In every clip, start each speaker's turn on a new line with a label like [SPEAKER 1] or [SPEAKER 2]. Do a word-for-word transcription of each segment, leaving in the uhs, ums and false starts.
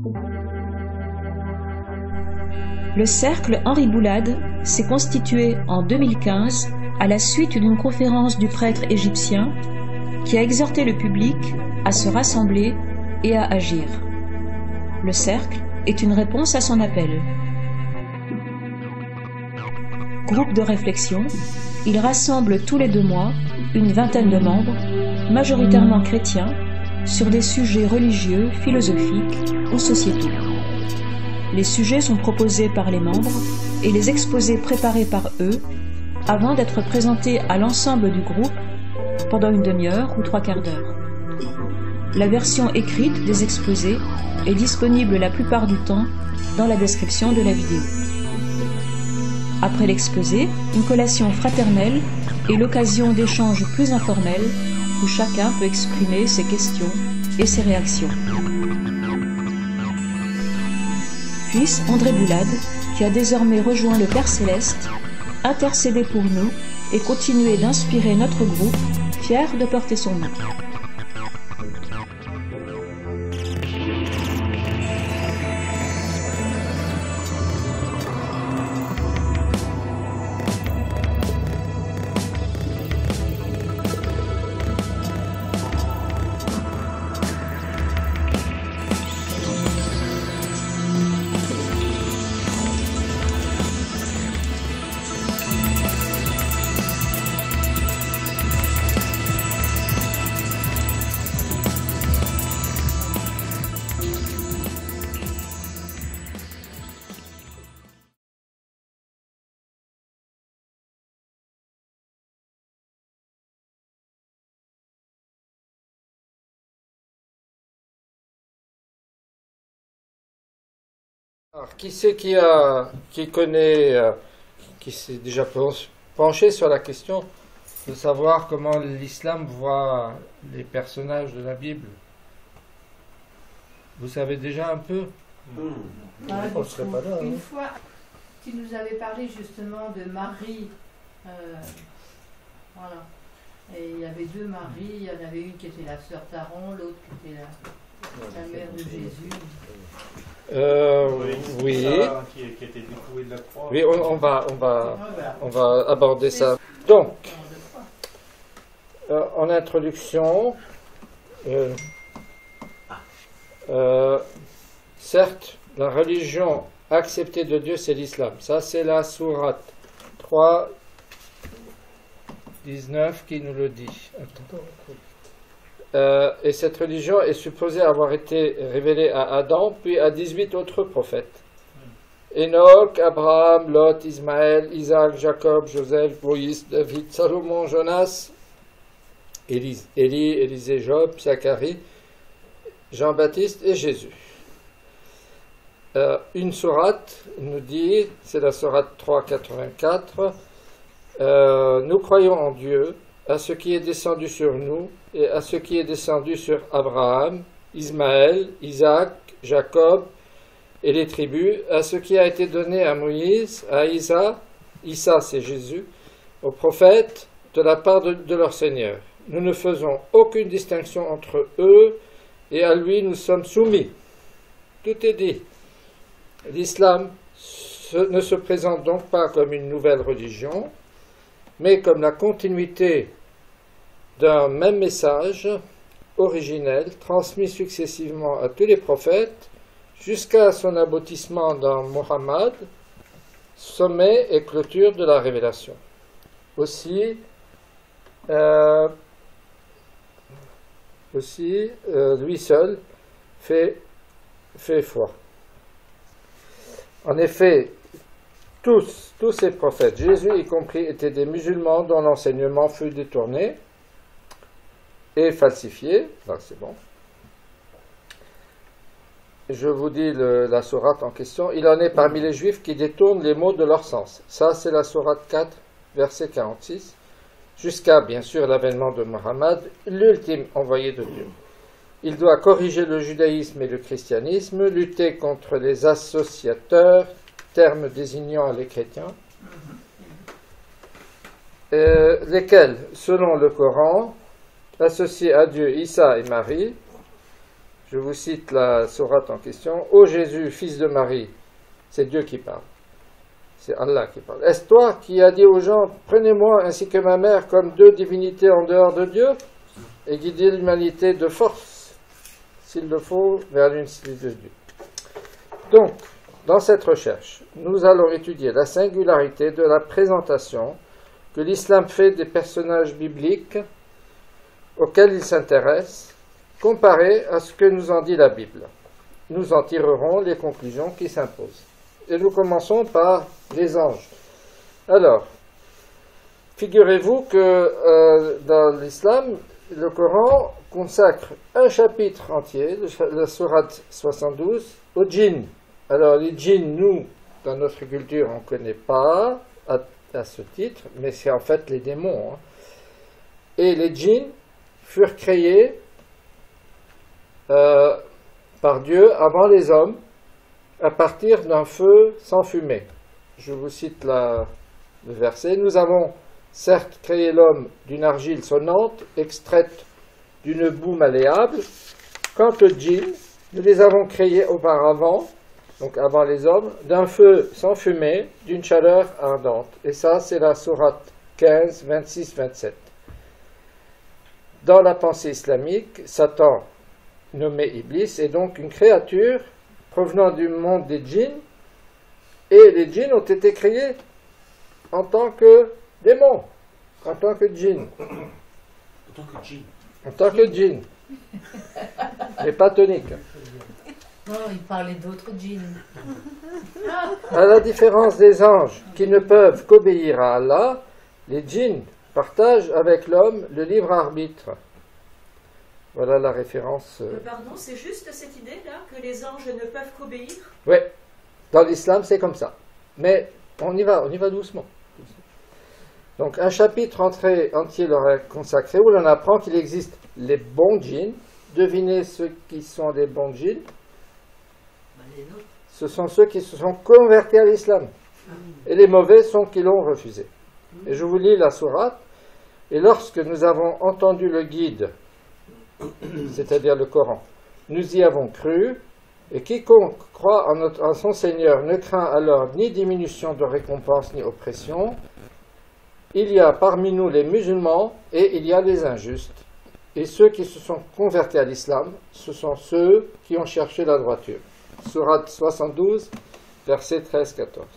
[SPEAKER 1] Le cercle Henri Boulade s'est constitué en deux mille quinze à la suite d'une conférence du prêtre égyptien qui a exhorté le public à se rassembler et à agir. Le cercle est une réponse à son appel. Groupe de réflexion, il rassemble tous les deux mois une vingtaine de membres, majoritairement chrétiens, sur des sujets religieux, philosophiques ou sociétaux. Les sujets sont proposés par les membres et les exposés préparés par eux avant d'être présentés à l'ensemble du groupe pendant une demi-heure ou trois quarts d'heure. La version écrite des exposés est disponible la plupart du temps dans la description de la vidéo. Après l'exposé, une collation fraternelle est l'occasion d'échanges plus informels où chacun peut exprimer ses questions et ses réactions. Fils André Boulade, qui a désormais rejoint le Père Céleste, intercédez pour nous et continuez d'inspirer notre groupe, fier de porter son nom.
[SPEAKER 2] Alors, qui c'est qui, a, qui connaît, euh, qui s'est déjà penché sur la question de savoir comment l'islam voit les personnages de la Bible? Vous savez déjà un peu?
[SPEAKER 3] Mmh. Ah, on serait pas là, une hein. fois, tu nous avais parlé justement de Marie. Euh, voilà. Et il y avait deux Marie. Il y en avait une qui était la sœur d'Aaron, l'autre qui était la, la mère de Jésus.
[SPEAKER 2] Euh, oui.
[SPEAKER 4] Ça, qui, qui était découvert de la croix.
[SPEAKER 2] Oui, on, on va, on va, on va aborder ça. Donc, euh, en introduction, euh, euh, certes, la religion acceptée de Dieu, c'est l'islam. Ça, c'est la sourate trois dix-neuf qui nous le dit. Attends. Euh, et cette religion est supposée avoir été révélée à Adam, puis à dix-huit autres prophètes. Enoch, Abraham, Lot, Ismaël, Isaac, Jacob, Joseph, Moïse, David, Salomon, Jonas, Élie, Élie, Élisée, Job, Zacharie, Jean-Baptiste et Jésus. Euh, une sourate nous dit, c'est la sourate trois quatre-vingt-quatre, euh, nous croyons en Dieu, à ce qui est descendu sur nous, et à ce qui est descendu sur Abraham, Ismaël, Isaac, Jacob et les tribus, à ce qui a été donné à Moïse, à Isa, Isa c'est Jésus, aux prophètes de la part de, de leur Seigneur. Nous ne faisons aucune distinction entre eux et à lui nous sommes soumis. Tout est dit. L'islam ne se présente donc pas comme une nouvelle religion, mais comme la continuité d'un même message originel transmis successivement à tous les prophètes jusqu'à son aboutissement dans Mohammed, sommet et clôture de la révélation. Aussi, euh, aussi euh, lui seul fait, fait foi. En effet, tous, tous ces prophètes, Jésus y compris, étaient des musulmans dont l'enseignement fut détourné et falsifié. Là, c'est bon. Je vous dis le, la sourate en question. Il en est parmi les juifs qui détournent les mots de leur sens. Ça, c'est la sourate quatre, verset quarante-six, jusqu'à, bien sûr, l'avènement de Mohammed, l'ultime envoyé de Dieu. Il doit corriger le judaïsme et le christianisme, lutter contre les associateurs, terme désignant les chrétiens, euh, lesquels, selon le Coran, associent à Dieu Isa et Marie, Je vous cite la sourate en question. Ô Jésus, fils de Marie, c'est Dieu qui parle. C'est Allah qui parle. Est-ce toi qui as dit aux gens, prenez-moi ainsi que ma mère comme deux divinités en dehors de Dieu et guidez l'humanité de force, s'il le faut, vers l'unicité de Dieu. Donc, dans cette recherche, nous allons étudier la singularité de la présentation que l'islam fait des personnages bibliques auxquels il s'intéresse, comparé à ce que nous en dit la Bible. Nous en tirerons les conclusions qui s'imposent. Et nous commençons par les anges. Alors, figurez-vous que euh, dans l'islam, le Coran consacre un chapitre entier, la sourate soixante-douze, aux djinns. Alors, les djinns, nous, dans notre culture, on ne connaît pas à, à ce titre, mais c'est en fait les démons. Hein. Et les djinns furent créés euh, par Dieu avant les hommes, à partir d'un feu sans fumée. Je vous cite la, le verset. Nous avons certes créé l'homme d'une argile sonnante, extraite d'une boue malléable. Quant aux djinns, nous les avons créés auparavant, donc avant les hommes, d'un feu sans fumée, d'une chaleur ardente. Et ça, c'est la sourate quinze, vingt-six, vingt-sept. Dans la pensée islamique, Satan, nommé Iblis, est donc une créature provenant du monde des djinns, et les djinns ont été créés en tant que démons, en tant que djinns.
[SPEAKER 5] En tant que djinn.
[SPEAKER 2] En tant que djinns. Mais pas tonique.
[SPEAKER 3] Non, il parlait d'autres djinns.
[SPEAKER 2] À la différence des anges qui ne peuvent qu'obéir à Allah, les djinns partagent avec l'homme le libre arbitre. Voilà la référence.
[SPEAKER 1] Euh, pardon, c'est juste cette idée-là, que les anges ne peuvent qu'obéir?
[SPEAKER 2] Oui, dans l'islam c'est comme ça. Mais on y va, on y va doucement. Donc un chapitre entier, entier leur est consacré où l'on apprend qu'il existe les bons djinns. Devinez ceux qui sont les bons djinns. Ce sont ceux qui se sont convertis à l'islam. Et les mauvais sont qui l'ont refusé. Et je vous lis la sourate. Et lorsque nous avons entendu le guide, c'est-à-dire le Coran, nous y avons cru, et quiconque croit en, notre, en son Seigneur ne craint alors ni diminution de récompense ni oppression. Il y a parmi nous les musulmans et il y a les injustes. Et ceux qui se sont convertis à l'islam, ce sont ceux qui ont cherché la droiture. Sourate soixante-douze, versets treize à quatorze.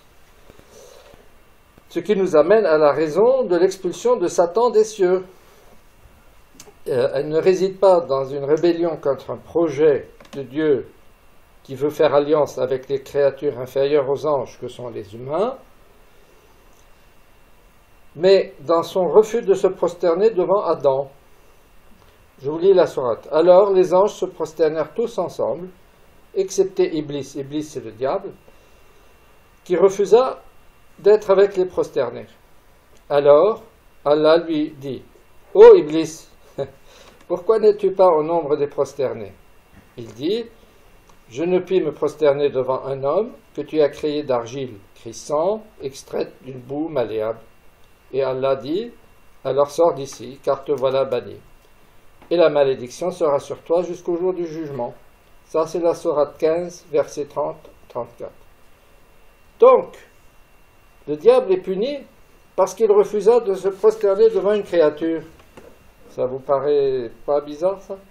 [SPEAKER 2] Ce qui nous amène à la raison de l'expulsion de Satan des cieux. Euh, elle ne réside pas dans une rébellion contre un projet de Dieu qui veut faire alliance avec les créatures inférieures aux anges que sont les humains, mais dans son refus de se prosterner devant Adam. Je vous lis la sourate. Alors les anges se prosternèrent tous ensemble, excepté Iblis. Iblis, c'est le diable, qui refusa d'être avec les prosternés. Alors Allah lui dit, « Ô Iblis, pourquoi n'es-tu pas au nombre des prosternés ?» Il dit, « Je ne puis me prosterner devant un homme que tu as créé d'argile crissant, extraite d'une boue malléable. » Et Allah dit, « Alors sors d'ici, car te voilà banni. Et la malédiction sera sur toi jusqu'au jour du jugement. » Ça, c'est la sourate quinze, versets trente à trente-quatre. Donc, le diable est puni parce qu'il refusa de se prosterner devant une créature. Ça vous paraît pas bizarre, ça?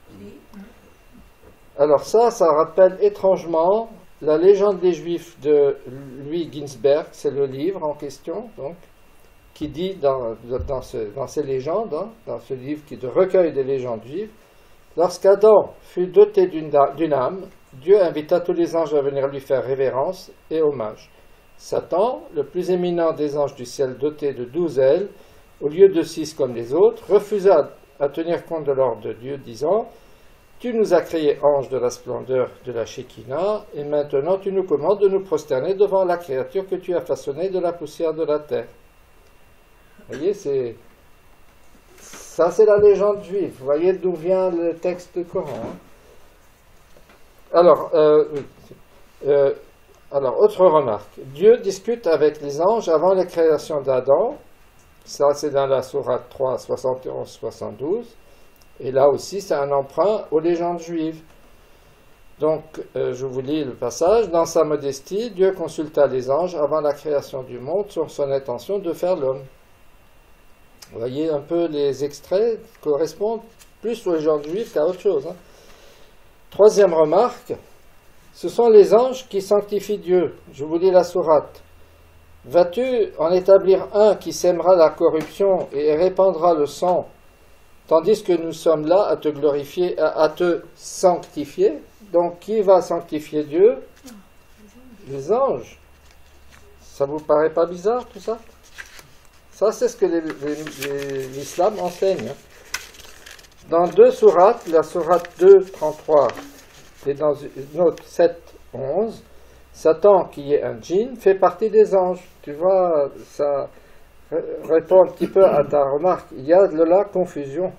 [SPEAKER 2] Alors ça, ça rappelle étrangement la légende des Juifs de Louis Ginsberg, c'est le livre en question, donc, qui dit dans, dans, ce, dans ces légendes, hein, dans ce livre qui est de recueil des légendes juives, lorsqu'Adam fut doté d'une âme, Dieu invita tous les anges à venir lui faire révérence et hommage. Satan, le plus éminent des anges du ciel doté de douze ailes, au lieu de six comme les autres, refusa à tenir compte de l'ordre de Dieu, disant « Tu nous as créés anges de la splendeur de la Shekinah, et maintenant tu nous commandes de nous prosterner devant la créature que tu as façonnée de la poussière de la terre. » Vous voyez, c'est... ça c'est la légende juive. Vous voyez d'où vient le texte du Coran. Hein? Alors, euh, euh, alors, autre remarque. Dieu discute avec les anges avant la création d'Adam. Ça, c'est dans la sourate trois, soixante et onze, soixante-douze. Et là aussi, c'est un emprunt aux légendes juives. Donc, euh, je vous lis le passage. Dans sa modestie, Dieu consulta les anges avant la création du monde sur son intention de faire l'homme. Vous voyez un peu les extraits correspondent plus aux gens juifs qu'à autre chose. Hein. Troisième remarque, ce sont les anges qui sanctifient Dieu. Je vous lis la sourate. Vas-tu en établir un qui sèmera la corruption et répandra le sang, tandis que nous sommes là à te glorifier, à, à te sanctifier? Donc, qui va sanctifier Dieu? Les anges. Ça vous paraît pas bizarre, tout ça? Ça, c'est ce que l'islam enseigne. Dans deux sourates, la sourate deux, trente-trois, et dans une autre, sept, onze, Satan, qui est un djinn, fait partie des anges. Tu vois, ça répond un petit peu à ta remarque. Il y a de là confusion.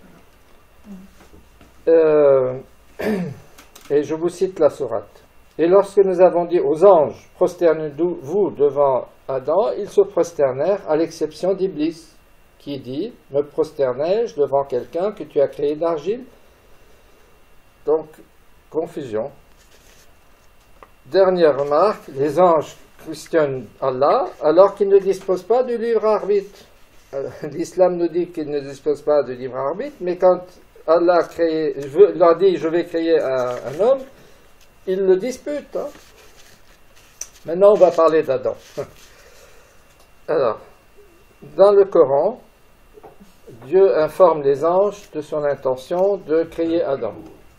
[SPEAKER 2] Euh, et je vous cite la sourate. Et lorsque nous avons dit aux anges, prosternez-vous devant Adam, ils se prosternèrent, à l'exception d'Iblis, qui dit, me prosternai-je devant quelqu'un que tu as créé d'argile? Donc, confusion. Dernière remarque, les anges questionnent Allah alors qu'ils ne disposent pas du libre arbitre. L'islam nous dit qu'ils ne disposent pas du libre arbitre, mais quand Allah a créé, je veux, leur dit je vais créer un, un homme, ils le disputent. Hein. Maintenant on va parler d'Adam. Alors, dans le Coran, Dieu informe les anges de son intention de créer Adam.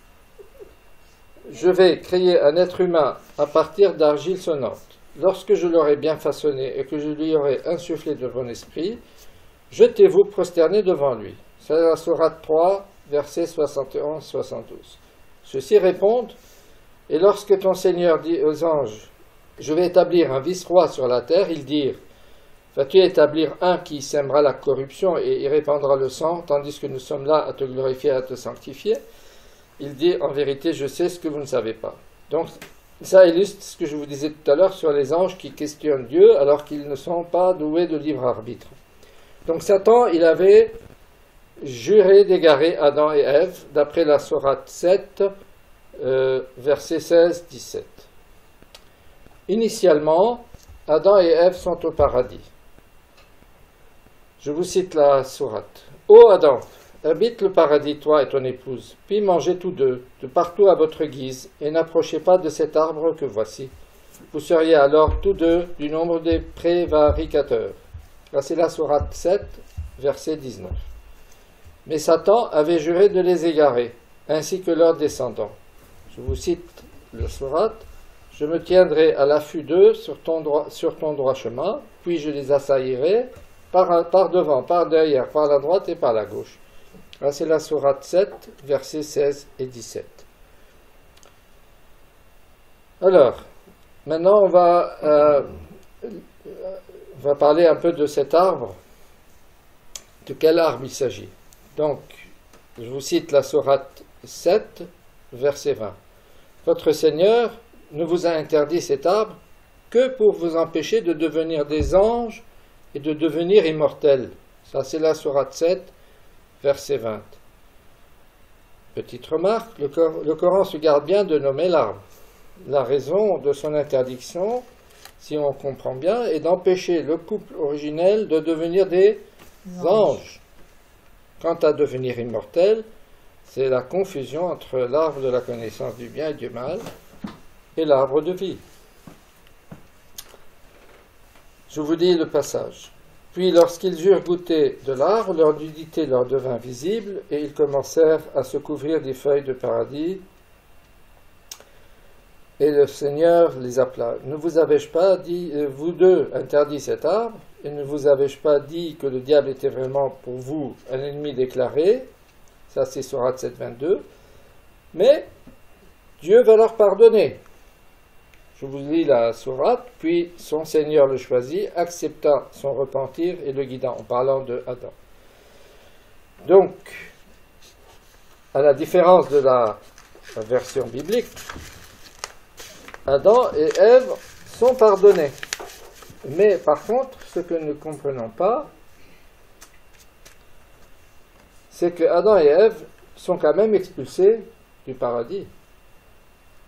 [SPEAKER 2] Je vais créer un être humain à partir d'argile sonnante. Lorsque je l'aurai bien façonné et que je lui aurai insufflé de bon esprit, jetez-vous prosterner devant lui. C'est la sourate trois, versets soixante et onze soixante-douze. Ceux-ci répondent, et lorsque ton Seigneur dit aux anges, je vais établir un vice-roi sur la terre, ils dirent, vas-tu établir un qui sèmera la corruption et y répandra le sang, tandis que nous sommes là à te glorifier, à te sanctifier? Il dit, en vérité, je sais ce que vous ne savez pas. Donc, ça illustre ce que je vous disais tout à l'heure sur les anges qui questionnent Dieu alors qu'ils ne sont pas doués de libre arbitre. Donc, Satan, il avait juré d'égarer Adam et Ève, d'après la sourate sept, euh, versets seize à dix-sept. Initialement, Adam et Ève sont au paradis. Je vous cite la sourate. Ô Adam, habite le paradis, toi et ton épouse, puis mangez tous deux, de partout à votre guise, et n'approchez pas de cet arbre que voici. Vous seriez alors tous deux du nombre des prévaricateurs. Là, c'est la sourate sept, verset dix-neuf. Mais Satan avait juré de les égarer, ainsi que leurs descendants. Je vous cite la sourate. Je me tiendrai à l'affût d'eux sur ton droit, sur ton droit chemin, puis je les assaillirai par, par devant, par derrière, par la droite et par la gauche. Là, c'est la sourate sept, versets seize et dix-sept. Alors, maintenant, on va, euh, on va parler un peu de cet arbre. De quel arbre il s'agit? Donc, je vous cite la sourate sept, verset vingt. Votre Seigneur ne vous a interdit cet arbre que pour vous empêcher de devenir des anges et de devenir immortels. Ça, c'est la sourate sept, verset vingt. Petite remarque, le, Cor le Coran se garde bien de nommer l'arbre. La raison de son interdiction, si on comprend bien, est d'empêcher le couple originel de devenir des anges. anges. Quant à devenir immortel, c'est la confusion entre l'arbre de la connaissance du bien et du mal et l'arbre de vie. Je vous dis le passage. Puis lorsqu'ils eurent goûté de l'arbre, leur nudité leur devint visible, et ils commencèrent à se couvrir des feuilles de paradis. Et le Seigneur les appela. Ne vous avais-je pas dit, vous deux, interdit cet arbre, et ne vous avais-je pas dit que le diable était vraiment pour vous un ennemi déclaré? Ça c'est sourate sept, vingt-deux. Mais Dieu va leur pardonner. Je vous lis la sourate, puis son Seigneur le choisit, accepta son repentir et le guida, en parlant de Adam. Donc, à la différence de la, la version biblique, Adam et Ève sont pardonnés. Mais par contre, ce que nous ne comprenons pas, c'est que Adam et Ève sont quand même expulsés du paradis.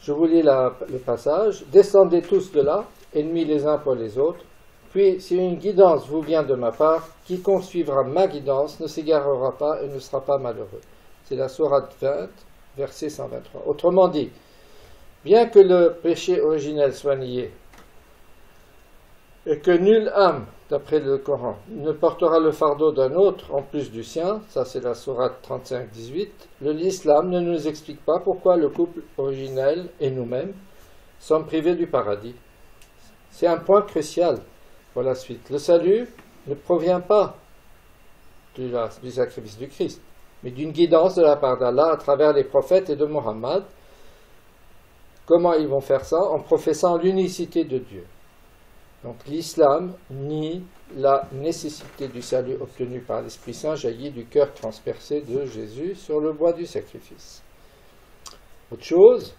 [SPEAKER 2] Je vous lis la, le passage. Descendez tous de là, ennemis les uns pour les autres. Puis, si une guidance vous vient de ma part, quiconque suivra ma guidance ne s'égarera pas et ne sera pas malheureux. C'est la sourate vingt, verset cent vingt-trois. Autrement dit, bien que le péché originel soit nié, et que nulle âme, d'après le Coran, ne portera le fardeau d'un autre en plus du sien, ça c'est la sourate trente-cinq, dix-huit, l'islam ne nous explique pas pourquoi le couple originel et nous-mêmes sommes privés du paradis. C'est un point crucial pour la suite. Le salut ne provient pas du, du sacrifice du Christ, mais d'une guidance de la part d'Allah à travers les prophètes et de Mohammed. Comment ils vont faire ça? En professant l'unicité de Dieu. Donc l'islam nie la nécessité du salut obtenu par l'Esprit Saint jailli du cœur transpercé de Jésus sur le bois du sacrifice. Autre chose,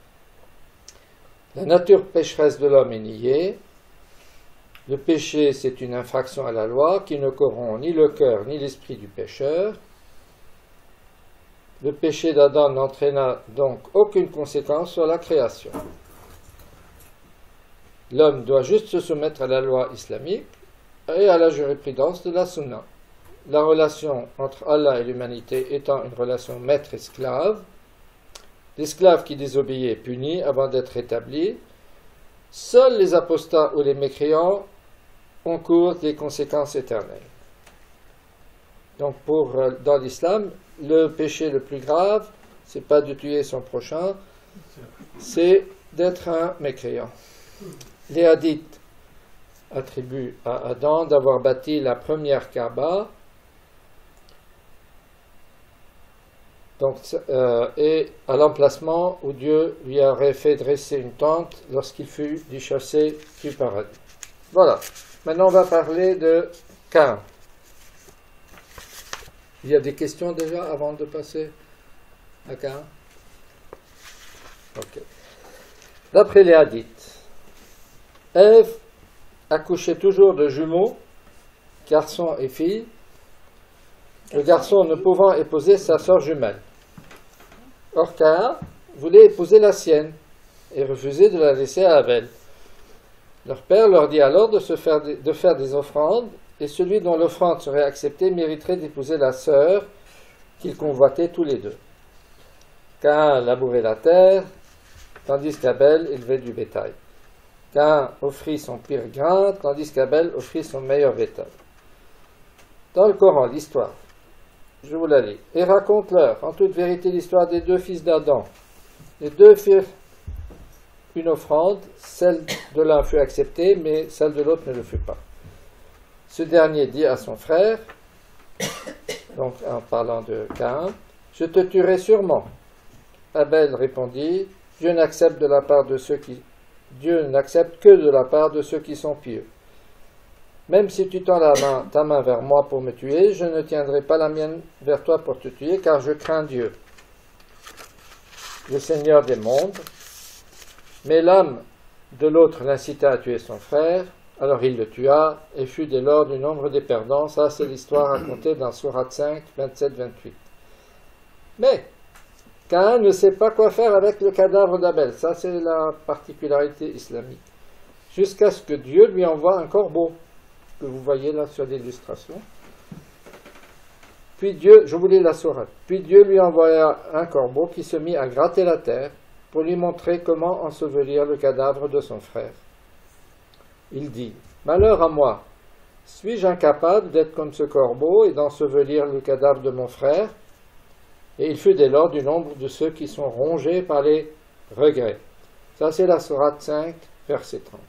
[SPEAKER 2] la nature pécheresse de l'homme est niée. Le péché, c'est une infraction à la loi qui ne corrompt ni le cœur ni l'esprit du pécheur. Le péché d'Adam n'entraîna donc aucune conséquence sur la création. L'homme doit juste se soumettre à la loi islamique et à la jurisprudence de la sunna. La relation entre Allah et l'humanité étant une relation maître-esclave, l'esclave qui désobéit est puni avant d'être rétabli. Seuls les apostats ou les mécréants encourent des conséquences éternelles. Donc pour, dans l'islam, le péché le plus grave, c'est pas de tuer son prochain, c'est d'être un mécréant. Les hadiths attribuent à Adam d'avoir bâti la première Kaaba, donc, euh, et à l'emplacement où Dieu lui aurait fait dresser une tente lorsqu'il fut déchassé du paradis. Voilà. Maintenant, on va parler de Caïn. Il y a des questions déjà avant de passer à Caïn? Ok. D'après les hadiths, Ève accouchait toujours de jumeaux, garçon et fille, le garçon ne pouvant épouser sa sœur jumelle. Or Caïn voulait épouser la sienne et refusait de la laisser à Abel. Leur père leur dit alors de, se faire, des, de faire des offrandes, et celui dont l'offrande serait acceptée mériterait d'épouser la sœur qu'ils convoitaient tous les deux. Caïn labourait la terre, tandis qu'Abel élevait du bétail. Caïn offrit son pire grain, tandis qu'Abel offrit son meilleur bétail. Dans le Coran, l'histoire, je vous la lis, et raconte-leur en toute vérité l'histoire des deux fils d'Adam. Les deux firent une offrande, celle de l'un fut acceptée, mais celle de l'autre ne le fut pas. Ce dernier dit à son frère, donc en parlant de Caïn, « Je te tuerai sûrement. » Abel répondit, « Dieu n'accepte de la part de ceux qui Dieu n'accepte que de la part de ceux qui sont pieux. Même si tu tends la main, ta main vers moi pour me tuer, je ne tiendrai pas la mienne vers toi pour te tuer, car je crains Dieu, le Seigneur des mondes. » Mais l'âme de l'autre l'incita à tuer son frère, alors il le tua, et fut dès lors du nombre des perdants. Ça, c'est l'histoire racontée dans Sourate cinq, vingt-sept vingt-huit. Mais Caïn ne sait pas quoi faire avec le cadavre d'Abel. Ça, c'est la particularité islamique. Jusqu'à ce que Dieu lui envoie un corbeau, que vous voyez là sur l'illustration. Puis Dieu, je vous lis la sourate. Puis Dieu lui envoya un corbeau qui se mit à gratter la terre pour lui montrer comment ensevelir le cadavre de son frère. Il dit, « Malheur à moi, suis-je incapable d'être comme ce corbeau et d'ensevelir le cadavre de mon frère ?» Et il fut dès lors du nombre de ceux qui sont rongés par les regrets. Ça, c'est la sourate cinq, verset trente.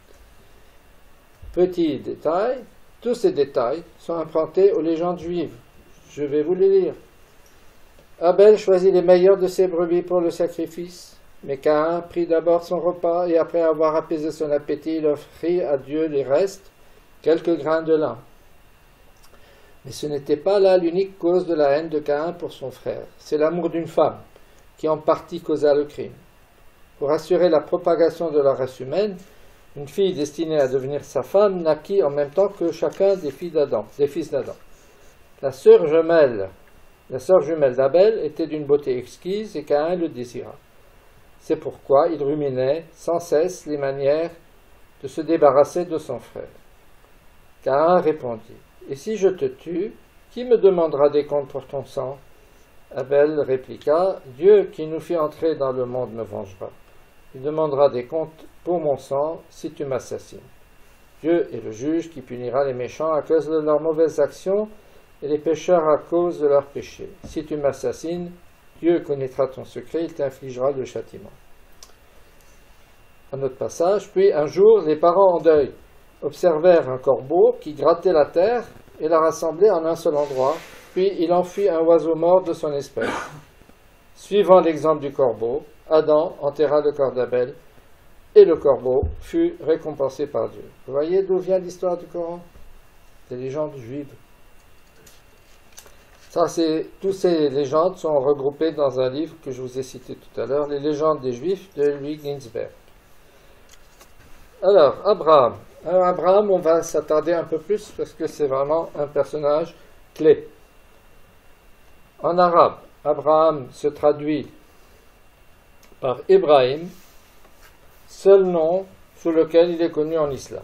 [SPEAKER 2] Petit détail, tous ces détails sont empruntés aux légendes juives. Je vais vous les lire. Abel choisit les meilleurs de ses brebis pour le sacrifice, mais Caïn prit d'abord son repas et après avoir apaisé son appétit, il offrit à Dieu les restes, quelques grains de lin. Mais ce n'était pas là l'unique cause de la haine de Caïn pour son frère. C'est l'amour d'une femme qui en partie causa le crime. Pour assurer la propagation de la race humaine, une fille destinée à devenir sa femme naquit en même temps que chacun des filles d'Adam, des fils d'Adam. La sœur jumelle, la sœur jumelle d'Abel était d'une beauté exquise et Caïn le désira. C'est pourquoi il ruminait sans cesse les manières de se débarrasser de son frère. Caïn répondit, « Et si je te tue, qui me demandera des comptes pour ton sang ?» Abel répliqua, « Dieu qui nous fit entrer dans le monde me vengera. Il demandera des comptes pour mon sang si tu m'assassines. Dieu est le juge qui punira les méchants à cause de leurs mauvaises actions et les pécheurs à cause de leurs péchés. Si tu m'assassines, Dieu connaîtra ton secret, il t'infligera le châtiment. » Un autre passage. Puis un jour, les parents en deuil observèrent un corbeau qui grattait la terre et la rassemblait en un seul endroit. Puis il en fit un oiseau mort de son espèce. Suivant l'exemple du corbeau, Adam enterra le corps d'Abel et le corbeau fut récompensé par Dieu. Vous voyez d'où vient l'histoire du Coran? Des légendes juives. Ça, c'est, toutes ces légendes sont regroupées dans un livre que je vous ai cité tout à l'heure, Les légendes des Juifs de Louis Ginsberg. Alors, Abraham. Alors, Abraham, on va s'attarder un peu plus parce que c'est vraiment un personnage clé. En arabe, Abraham se traduit par Ibrahim, seul nom sous lequel il est connu en islam.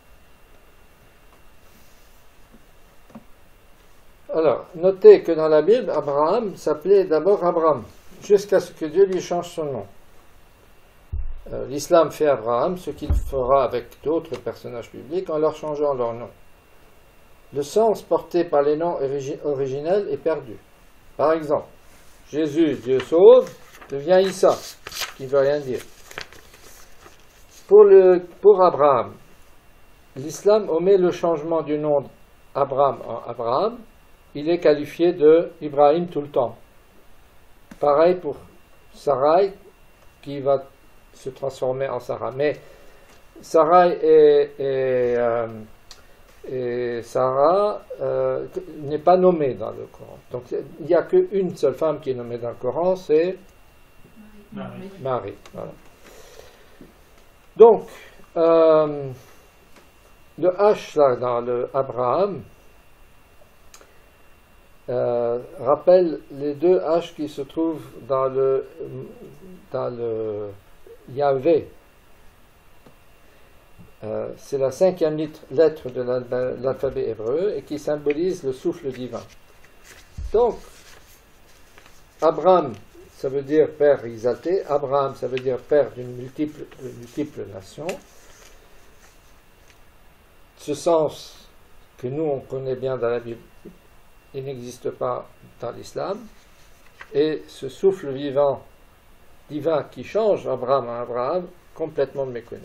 [SPEAKER 2] Alors, notez que dans la Bible, Abraham s'appelait d'abord Abraham, jusqu'à ce que Dieu lui change son nom. Euh, L'islam fait Abraham ce qu'il fera avec d'autres personnages bibliques en leur changeant leur nom. Le sens porté par les noms origi- originels est perdu. Par exemple, Jésus, Dieu sauve, devient Issa, qui ne veut rien dire. Pour, le, pour Abraham, l'islam omet le changement du nom d'Abraham en Abraham. Il est qualifié de Ibrahim tout le temps. Pareil pour Sarai, qui va se transformer en Sarah. Mais Sarai et, et, euh, et Sarah euh, n'est pas nommée dans le Coran. Donc il n'y a qu'une seule femme qui est nommée dans le Coran, c'est
[SPEAKER 3] Marie.
[SPEAKER 2] Marie. Voilà. Donc, euh, le H là dans le Abraham euh, rappelle les deux H qui se trouvent dans le, dans le Yahvé. Euh, c'est la cinquième lettre de l'alphabet hébreu et qui symbolise le souffle divin. Donc, Abraham, ça veut dire père exalté. Abraham, ça veut dire père d'une multiple, multiple nation. Ce sens que nous, on connaît bien dans la Bible, il n'existe pas dans l'islam. Et ce souffle vivant, divin qui change Abraham en Abraham, complètement méconnu.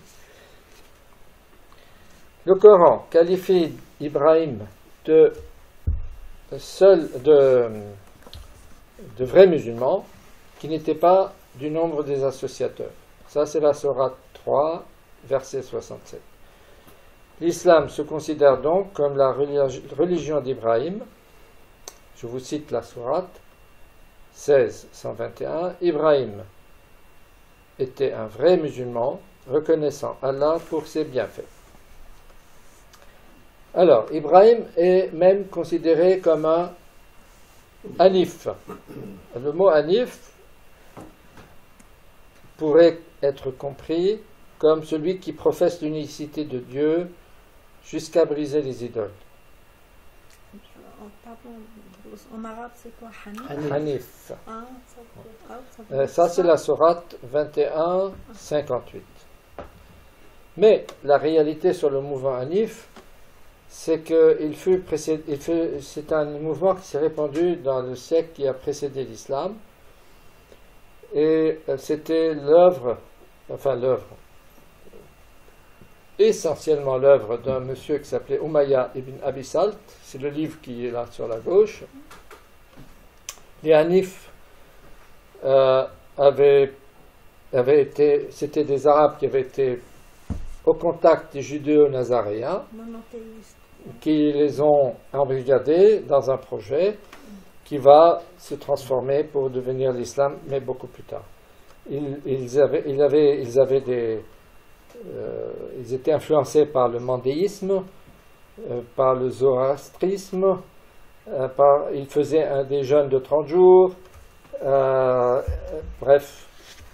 [SPEAKER 2] Le Coran qualifie Ibrahim de seul de, de vrai musulman qui n'était pas du nombre des associateurs. Ça, c'est la sourate trois, verset soixante-sept. L'islam se considère donc comme la religion d'Ibrahim. Je vous cite la sourate seize, cent vingt et un. Ibrahim était un vrai musulman, reconnaissant Allah pour ses bienfaits. Alors, Ibrahim est même considéré comme un hanif. Le mot hanif pourrait être compris comme celui qui professe l'unicité de Dieu jusqu'à briser les idoles.
[SPEAKER 6] En arabe, c'est quoi?
[SPEAKER 2] Hanif. Hanif.
[SPEAKER 6] Ah, ça, ah, ça,
[SPEAKER 2] euh, ça c'est la sourate vingt et un, cinquante-huit. Mais la réalité sur le mouvement hanif, c'est que il fut précédé, il fut, c'est un mouvement qui s'est répandu dans le siècle qui a précédé l'islam. Et euh, c'était l'œuvre, enfin l'œuvre, essentiellement l'œuvre d'un monsieur qui s'appelait Umayya ibn Abi Salt. C'est le livre qui est là sur la gauche. Les Hanifs euh, avaient, avaient été, c'était des Arabes qui avaient été au contact des judéo-nazaréens, qui les ont embrigadés dans un projet qui va se transformer pour devenir l'islam, mais beaucoup plus tard. Ils, ils, avaient, ils, avaient, ils, avaient des, euh, ils étaient influencés par le mandéisme, euh, par le zoroastrisme, euh, par, ils faisaient un, des jeûnes de trente jours, euh, bref,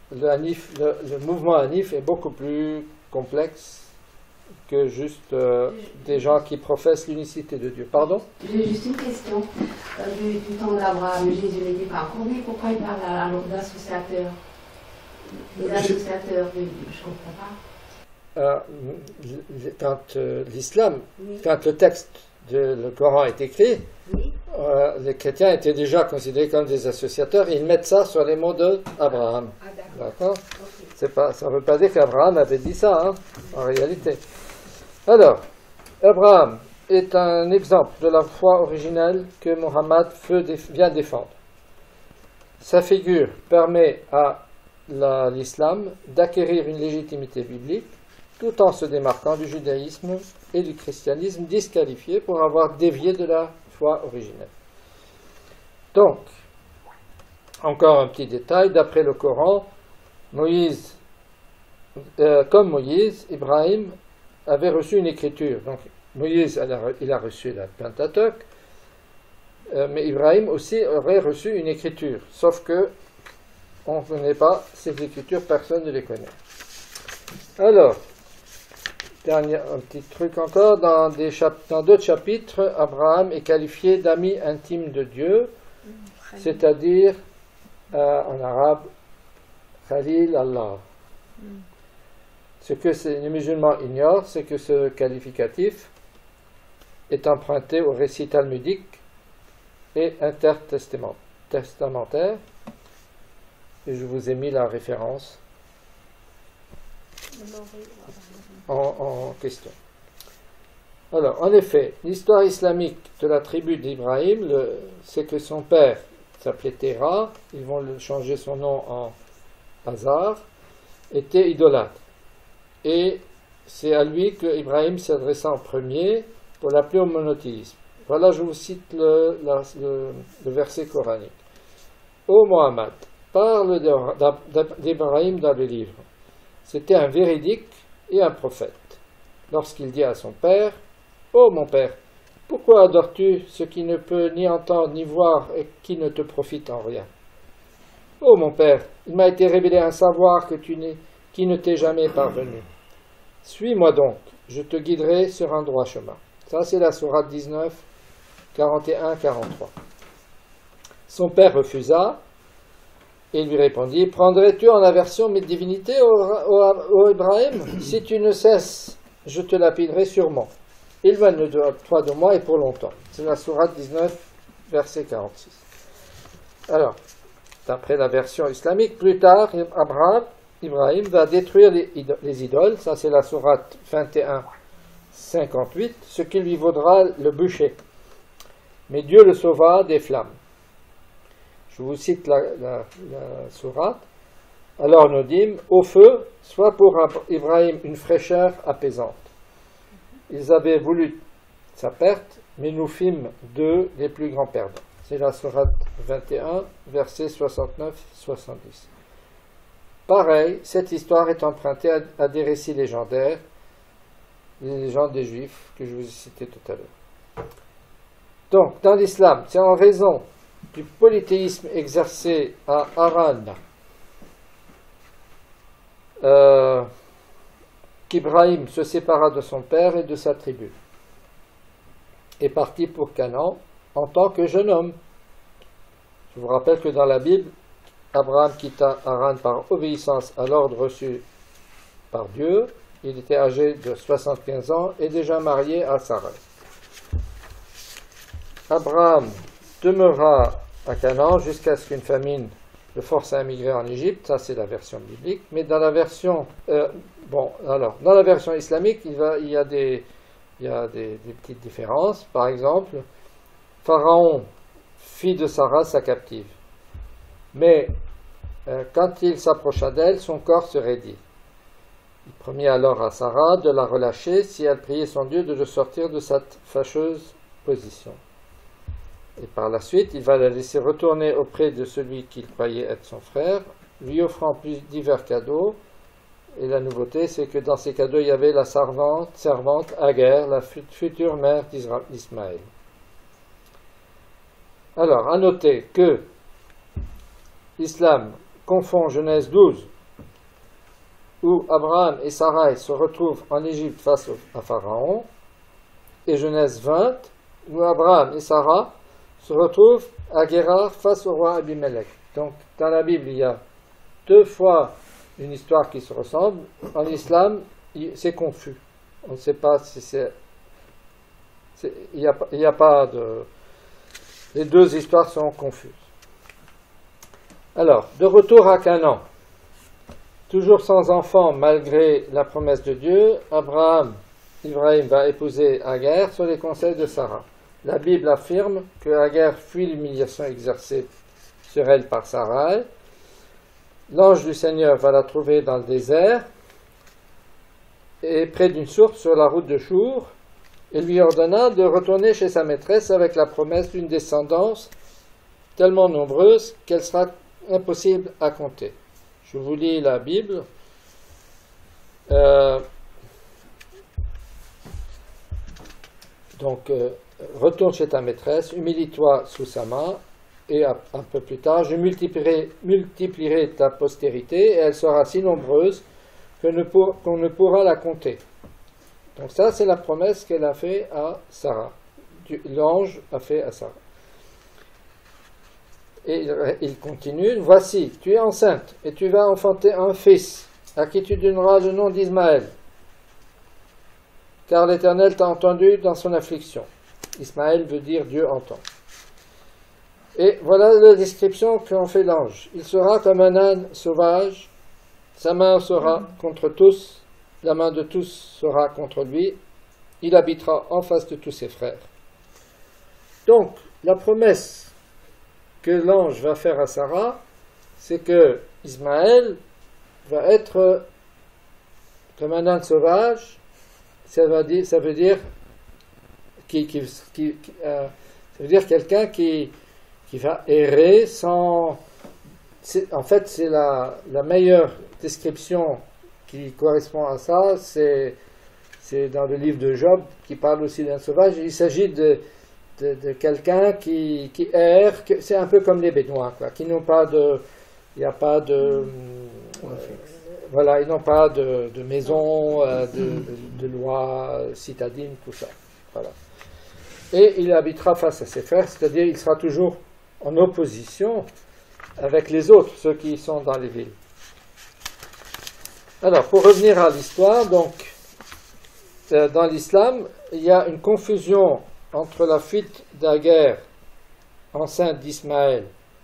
[SPEAKER 2] le, Hanif, le, le mouvement Hanif est beaucoup plus complexe que juste euh, des gens qui professent l'unicité de Dieu. Pardon?
[SPEAKER 7] J'ai juste une question. Euh, du, du temps d'Abraham, Jésus n'était pas encore né. Pourquoi il parle alors d'associateurs? Les associateurs, je ne comprends pas.
[SPEAKER 2] Euh, quand euh, l'islam, oui. quand le texte du Coran est écrit, oui. euh, les chrétiens étaient déjà considérés comme des associateurs et ils mettent ça sur les mots d'Abraham.
[SPEAKER 7] Ah,
[SPEAKER 2] d'accord. Okay. Pas, ça ne veut pas dire qu'Abraham avait dit ça, hein, en réalité. Alors, Abraham est un exemple de la foi originelle que Mohammed vient défendre. Sa figure permet à l'islam d'acquérir une légitimité biblique tout en se démarquant du judaïsme et du christianisme disqualifiés pour avoir dévié de la foi originelle. Donc, encore un petit détail, d'après le Coran, Moïse, euh, comme Moïse, Ibrahim avait reçu une écriture. Donc, Moïse, il a reçu la Pentateuque, euh, mais Ibrahim aussi aurait reçu une écriture, sauf que on ne connaît pas ces écritures, personne ne les connaît. Alors, dernier, un petit truc encore, dans, des chap- dans d'autres chapitres, Abraham est qualifié d'ami intime de Dieu, mmh, c'est-à-dire, euh, en arabe, Khalil Allah. Mmh. Ce que les musulmans ignorent, c'est que ce qualificatif est emprunté au récit talmudique et intertestamentaire. Et je vous ai mis la référence en, en question. Alors, en effet, l'histoire islamique de la tribu d'Ibrahim, c'est que son père s'appelait Terah, ils vont le changer son nom en Hazar, était idolâtre. Et c'est à lui que Ibrahim s'adressa en premier pour l'appeler au monothéisme. Voilà, je vous cite le, la, le, le verset coranique. Ô Mohammed, parle d'Ibrahim dans le livre. C'était un véridique et un prophète. Lorsqu'il dit à son père, « Ô mon père, pourquoi adores-tu ce qui ne peut ni entendre ni voir et qui ne te profite en rien? Ô mon père, il m'a été révélé un savoir que tu n'es qui ne t'est jamais parvenu. Suis-moi donc, je te guiderai sur un droit chemin. » Ça, c'est la sourate dix-neuf, quarante et un à quarante-trois. Son père refusa et lui répondit, « Prendrais-tu en aversion mes divinités, ô, ô, ô Ibrahim? Si tu ne cesses, je te lapiderai sûrement. Éloigne de toi de moi et pour longtemps. » C'est la sourate dix-neuf, verset quarante-six. Alors, d'après la version islamique, plus tard, Abraham, Ibrahim va détruire les, les idoles, ça c'est la sourate vingt et un, cinquante-huit, ce qui lui vaudra le bûcher. Mais Dieu le sauva des flammes. Je vous cite la, la, la sourate. Alors nous dîmes, au feu, soit pour Ibrahim une fraîcheur apaisante. Ils avaient voulu sa perte, mais nous fîmes d'eux les plus grands perdants. C'est la sourate vingt et un, versets soixante-neuf à soixante-dix. Pareil, cette histoire est empruntée à, à des récits légendaires, les légendes des Juifs que je vous ai cités tout à l'heure. Donc, dans l'islam, c'est en raison du polythéisme exercé à Haran euh, qu'Ibrahim se sépara de son père et de sa tribu et partit pour Canaan en tant que jeune homme. Je vous rappelle que dans la Bible, Abraham quitta Haran par obéissance à l'ordre reçu par Dieu. Il était âgé de soixante-quinze ans et déjà marié à Sarai. Abraham demeura à Canaan jusqu'à ce qu'une famine le force à émigrer en Égypte. Ça, c'est la version biblique. Mais dans la version, euh, bon, alors, dans la version islamique, il, va, il y a, des, il y a des, des petites différences. Par exemple, Pharaon fit de Sarah sa captive. Mais euh, quand il s'approcha d'elle, son corps se raidit. Il promit alors à Sarah de la relâcher si elle priait son Dieu de le sortir de cette fâcheuse position. Et par la suite, il va la laisser retourner auprès de celui qu'il croyait être son frère, lui offrant plus divers cadeaux. Et la nouveauté, c'est que dans ces cadeaux, il y avait la servante, servante Agar, la future mère d'Ismaël. Alors, à noter que l'islam confond Genèse douze où Abraham et Sarai se retrouvent en Égypte face à Pharaon, et Genèse vingt, où Abraham et Sarah se retrouvent à Guérar face au roi Abimelech. Donc, dans la Bible, il y a deux fois une histoire qui se ressemble. En islam, c'est confus. On ne sait pas si c'est... Il n'y a, il y a pas de... Les deux histoires sont confuses. Alors, de retour à Canaan. Toujours sans enfant, malgré la promesse de Dieu, Abraham, Ibrahim va épouser Agar sur les conseils de Sarah. La Bible affirme que Agar fuit l'humiliation exercée sur elle par Sarai. L'ange du Seigneur va la trouver dans le désert et près d'une source sur la route de Chour, et lui ordonna de retourner chez sa maîtresse avec la promesse d'une descendance tellement nombreuse qu'elle sera impossible à compter. Je vous lis la Bible. Euh, donc, euh, retourne chez ta maîtresse, humilie-toi sous sa main, et un peu plus tard, je multiplierai, multiplierai ta postérité, et elle sera si nombreuse que ne pour, qu'on ne pourra la compter. Donc ça, c'est la promesse qu'elle a fait à Sarah. L'ange a fait à Sarah. Et il continue, voici, tu es enceinte, et tu vas enfanter un fils, à qui tu donneras le nom d'Ismaël, car l'Éternel t'a entendu dans son affliction. Ismaël veut dire Dieu entend. Et voilà la description qu'en fait l'ange. Il sera comme un âne sauvage, sa main sera contre tous, la main de tous sera contre lui, il habitera en face de tous ses frères. Donc, la promesse que l'ange va faire à Sarah, c'est que Ismaël va être comme un âne sauvage, ça veut dire, ça veut dire, qui, qui, qui, euh, ça veut dire quelqu'un qui, qui va errer sans... En fait, c'est la, la meilleure description qui correspond à ça, c'est, c'est dans le livre de Job, qui parle aussi d'un sauvage. Il s'agit de, de, de quelqu'un qui, qui erre, que, c'est un peu comme les Bédouins, quoi, qui n'ont pas de... Il n'y a pas de... Euh, voilà, ils n'ont pas de, de maison, euh, de, de, de loi citadine, tout ça. Voilà. Et il habitera face à ses frères, c'est-à-dire il sera toujours en opposition avec les autres, ceux qui sont dans les villes. Alors, pour revenir à l'histoire, donc, euh, dans l'islam, il y a une confusion entre la fuite d'Agar, enceinte d'Ismaël,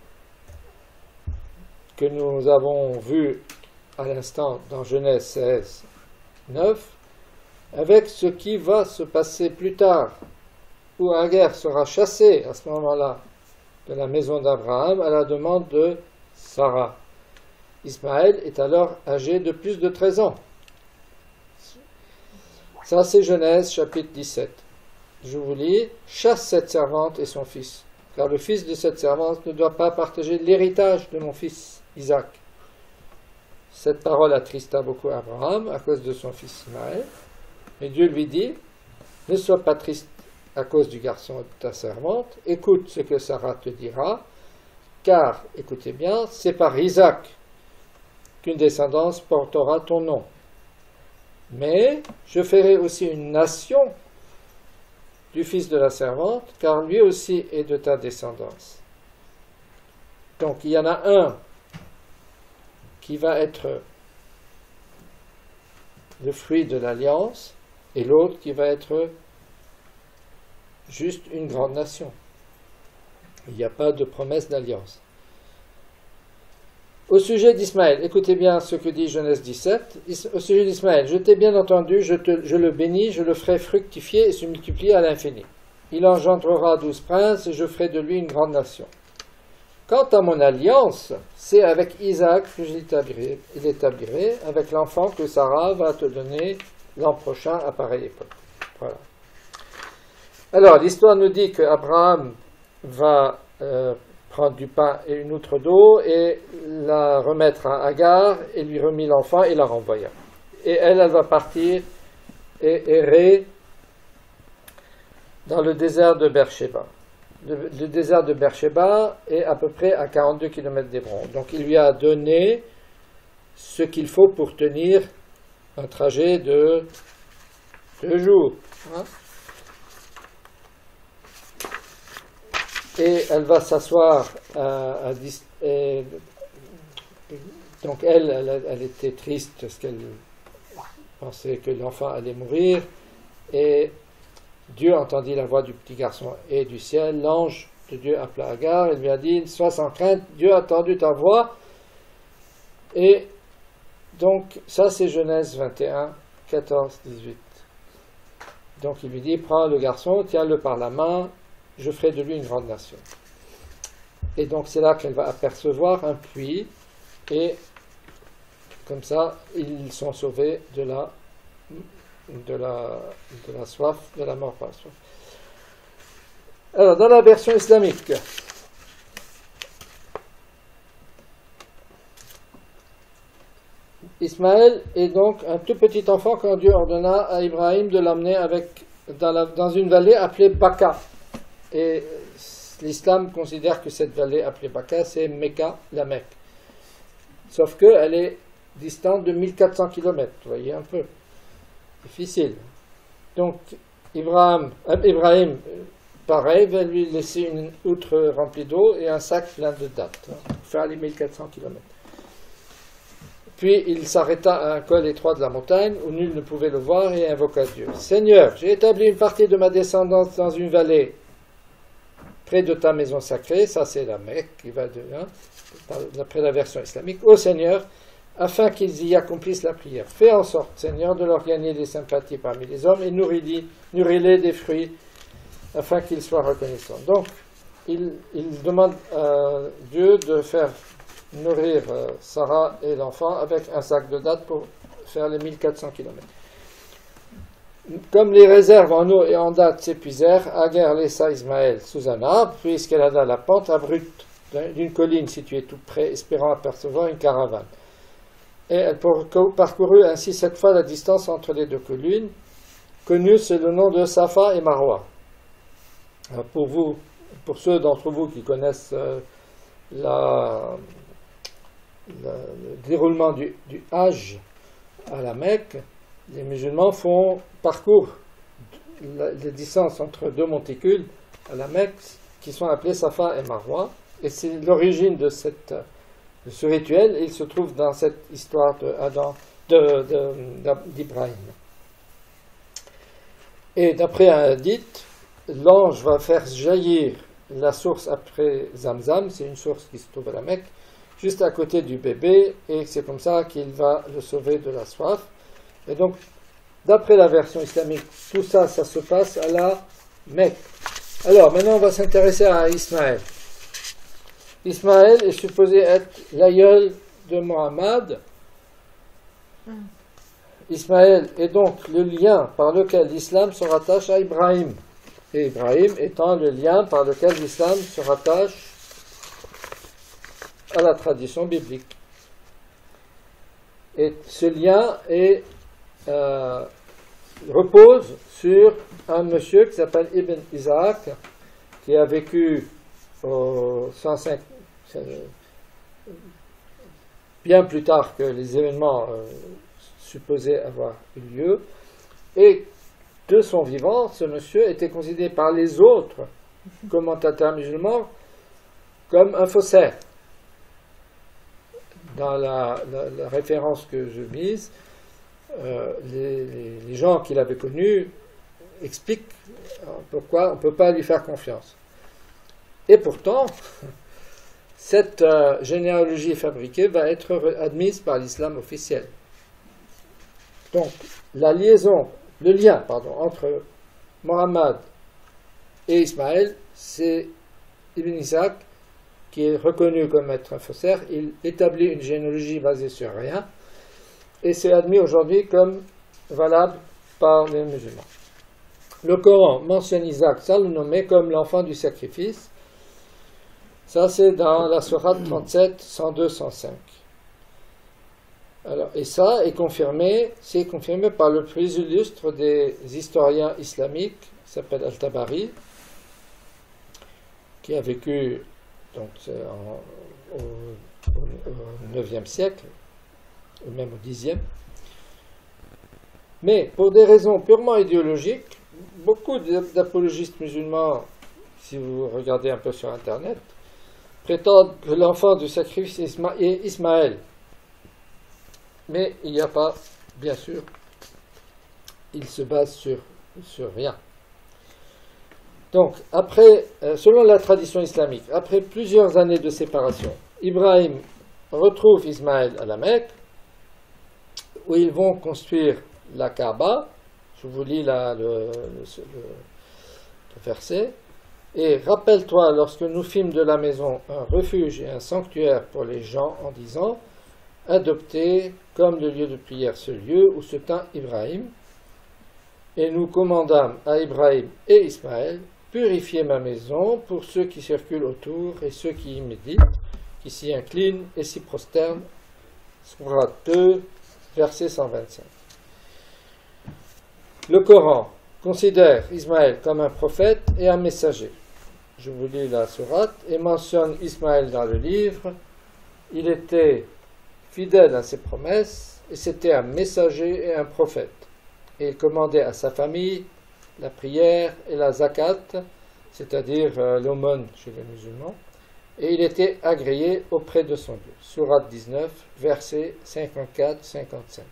[SPEAKER 2] que nous avons vu à l'instant dans Genèse seize, neuf, avec ce qui va se passer plus tard, où Agar sera chassée à ce moment-là de la maison d'Abraham à la demande de Sarah. Ismaël est alors âgé de plus de treize ans. Ça, c'est Genèse chapitre dix-sept. Je vous lis, chasse cette servante et son fils, car le fils de cette servante ne doit pas partager l'héritage de mon fils Isaac. Cette parole attrista beaucoup Abraham à cause de son fils Ismaël. Mais Dieu lui dit, ne sois pas triste à cause du garçon de ta servante, écoute ce que Sarah te dira, car, écoutez bien, c'est par Isaac qu'une descendance portera ton nom. Mais je ferai aussi une nation du fils de la servante, car lui aussi est de ta descendance. Donc il y en a un qui va être le fruit de l'alliance, et l'autre qui va être juste une grande nation. Il n'y a pas de promesse d'alliance. Au sujet d'Ismaël, écoutez bien ce que dit Genèse dix-sept. Au sujet d'Ismaël, je t'ai bien entendu, je, te, je le bénis, je le ferai fructifier et se multiplier à l'infini. Il engendrera douze princes et je ferai de lui une grande nation. Quant à mon alliance, c'est avec Isaac que je l'établirai, l'établirai, avec l'enfant que Sarah va te donner l'an prochain à pareille époque. Voilà. Alors, l'histoire nous dit qu'Abraham va euh, prendre du pain et une outre d'eau et la remettre à Agar et lui remit l'enfant et la renvoya. Et elle, elle va partir et errer dans le désert de Beersheba. Le, le désert de Beersheba est à peu près à quarante-deux kilomètres d'Hébron. Donc il lui a donné ce qu'il faut pour tenir un trajet de deux jours. Hein. Et elle va s'asseoir à, à et, donc elle, elle, elle était triste parce qu'elle pensait que l'enfant allait mourir, et Dieu entendit la voix du petit garçon, et du ciel, l'ange de Dieu appela Agar et lui a dit: sois sans crainte, Dieu a entendu ta voix. Et donc ça c'est Genèse vingt et un, quatorze, dix-huit. Donc il lui dit: prends le garçon, tiens-le par la main, je ferai de lui une grande nation. Et donc c'est là qu'elle va apercevoir un puits, et comme ça ils sont sauvés de la, de la, de la soif, de la mort par la soif. Alors dans la version islamique, Ismaël est donc un tout petit enfant quand Dieu ordonna à Ibrahim de l'amener avec, dans, la, dans une vallée appelée Baka. Et l'islam considère que cette vallée appelée Baka, c'est Mecca, la Mecque. Sauf qu'elle est distante de mille quatre cents kilomètres, vous voyez un peu. Difficile. Donc Ibrahim, euh, Ibrahim, pareil, va lui laisser une outre remplie d'eau et un sac plein de dattes, hein, pour faire les mille quatre cents kilomètres. Puis il s'arrêta à un col étroit de la montagne où nul ne pouvait le voir et invoqua Dieu. Seigneur, j'ai établi une partie de ma descendance dans une vallée près de ta maison sacrée, ça c'est la Mecque qui va de hein, d'après la version islamique, ô Seigneur, afin qu'ils y accomplissent la prière. Fais en sorte, Seigneur, de leur gagner des sympathies parmi les hommes et nourris-les, nourris-les des fruits afin qu'ils soient reconnaissants. Donc, il, il demande à Dieu de faire nourrir euh, Sarah et l'enfant avec un sac de dattes pour faire les mille quatre cents kilomètres. Comme les réserves en eau et en dattes s'épuisèrent, Agar laissa Ismaël sous un arbre, puisqu'elle alla la pente abrupte d'une colline située tout près, espérant apercevoir une caravane. Et elle parcourut ainsi sept fois la distance entre les deux collines, connue sous le nom de Safa et Marwa. Alors pour vous, pour ceux d'entre vous qui connaissent euh, la, la, le déroulement du, du Hajj à la Mecque, les musulmans font parcours la, les distances entre deux monticules à la Mecque qui sont appelés Safa et Marwa, et c'est l'origine de, cette, de ce rituel, et il se trouve dans cette histoire de Adam, de, de, d'Ibrahim. Et d'après un hadith, l'ange va faire jaillir la source après Zamzam, c'est une source qui se trouve à la Mecque, juste à côté du bébé, et c'est comme ça qu'il va le sauver de la soif. Et donc, d'après la version islamique, tout ça, ça se passe à la Mecque. Alors, maintenant, on va s'intéresser à Ismaël. Ismaël est supposé être l'aïeul de Mohammed. Ismaël est donc le lien par lequel l'islam se rattache à Ibrahim. Et Ibrahim étant le lien par lequel l'islam se rattache à la tradition biblique. Et ce lien est, euh, repose sur un monsieur qui s'appelle Ibn Isaac, qui a vécu au cent cinq, bien plus tard que les événements euh, supposés avoir eu lieu, et de son vivant, ce monsieur était considéré par les autres commentateurs musulmans comme un faussaire. Dans la, la, la référence que je mise, euh, les, les, les gens qu'il avait connus expliquent pourquoi on ne peut pas lui faire confiance. Et pourtant, cette euh, généalogie fabriquée va être admise par l'islam officiel. Donc, la liaison, le lien, pardon, entre Mohammed et Ismaël, c'est Ibn Isaac qui est reconnu comme être un faussaire. Il établit une généalogie basée sur rien, et c'est admis aujourd'hui comme valable par les musulmans. Le Coran mentionne Isaac sans le nommer comme l'enfant du sacrifice. Ça, c'est dans la sourate trente-sept, cent deux, cent cinq. Alors, et ça est confirmé, c'est confirmé par le plus illustre des historiens islamiques, qui s'appelle Al-Tabari, qui a vécu donc, en, au, au neuvième siècle, ou même au dixième. Mais pour des raisons purement idéologiques, beaucoup d'apologistes musulmans, si vous regardez un peu sur Internet, prétendent que l'enfant du sacrifice est Ismaël. Mais il n'y a pas, bien sûr, il se base sur, sur rien. Donc, après, selon la tradition islamique, après plusieurs années de séparation, Ibrahim retrouve Ismaël à la Mecque, où ils vont construire la Kaaba. Je vous lis là le, le, le, le verset. Et rappelle-toi, lorsque nous fîmes de la maison un refuge et un sanctuaire pour les gens, en disant, adoptez comme le lieu de prière ce lieu où se tint Ibrahim, et nous commandâmes à Ibrahim et Ismaël, purifiez ma maison pour ceux qui circulent autour et ceux qui y méditent, qui s'y inclinent et s'y prosternent. Sourate deux, verset cent vingt-cinq. Le Coran considère Ismaël comme un prophète et un messager. Je vous lis la sourate et mentionne Ismaël dans le livre. Il était fidèle à ses promesses et c'était un messager et un prophète. Et il commandait à sa famille la prière et la zakat, c'est-à-dire euh, l'aumône chez les musulmans, et il était agréé auprès de son Dieu. Sourate dix-neuf, versets cinquante-quatre à cinquante-cinq.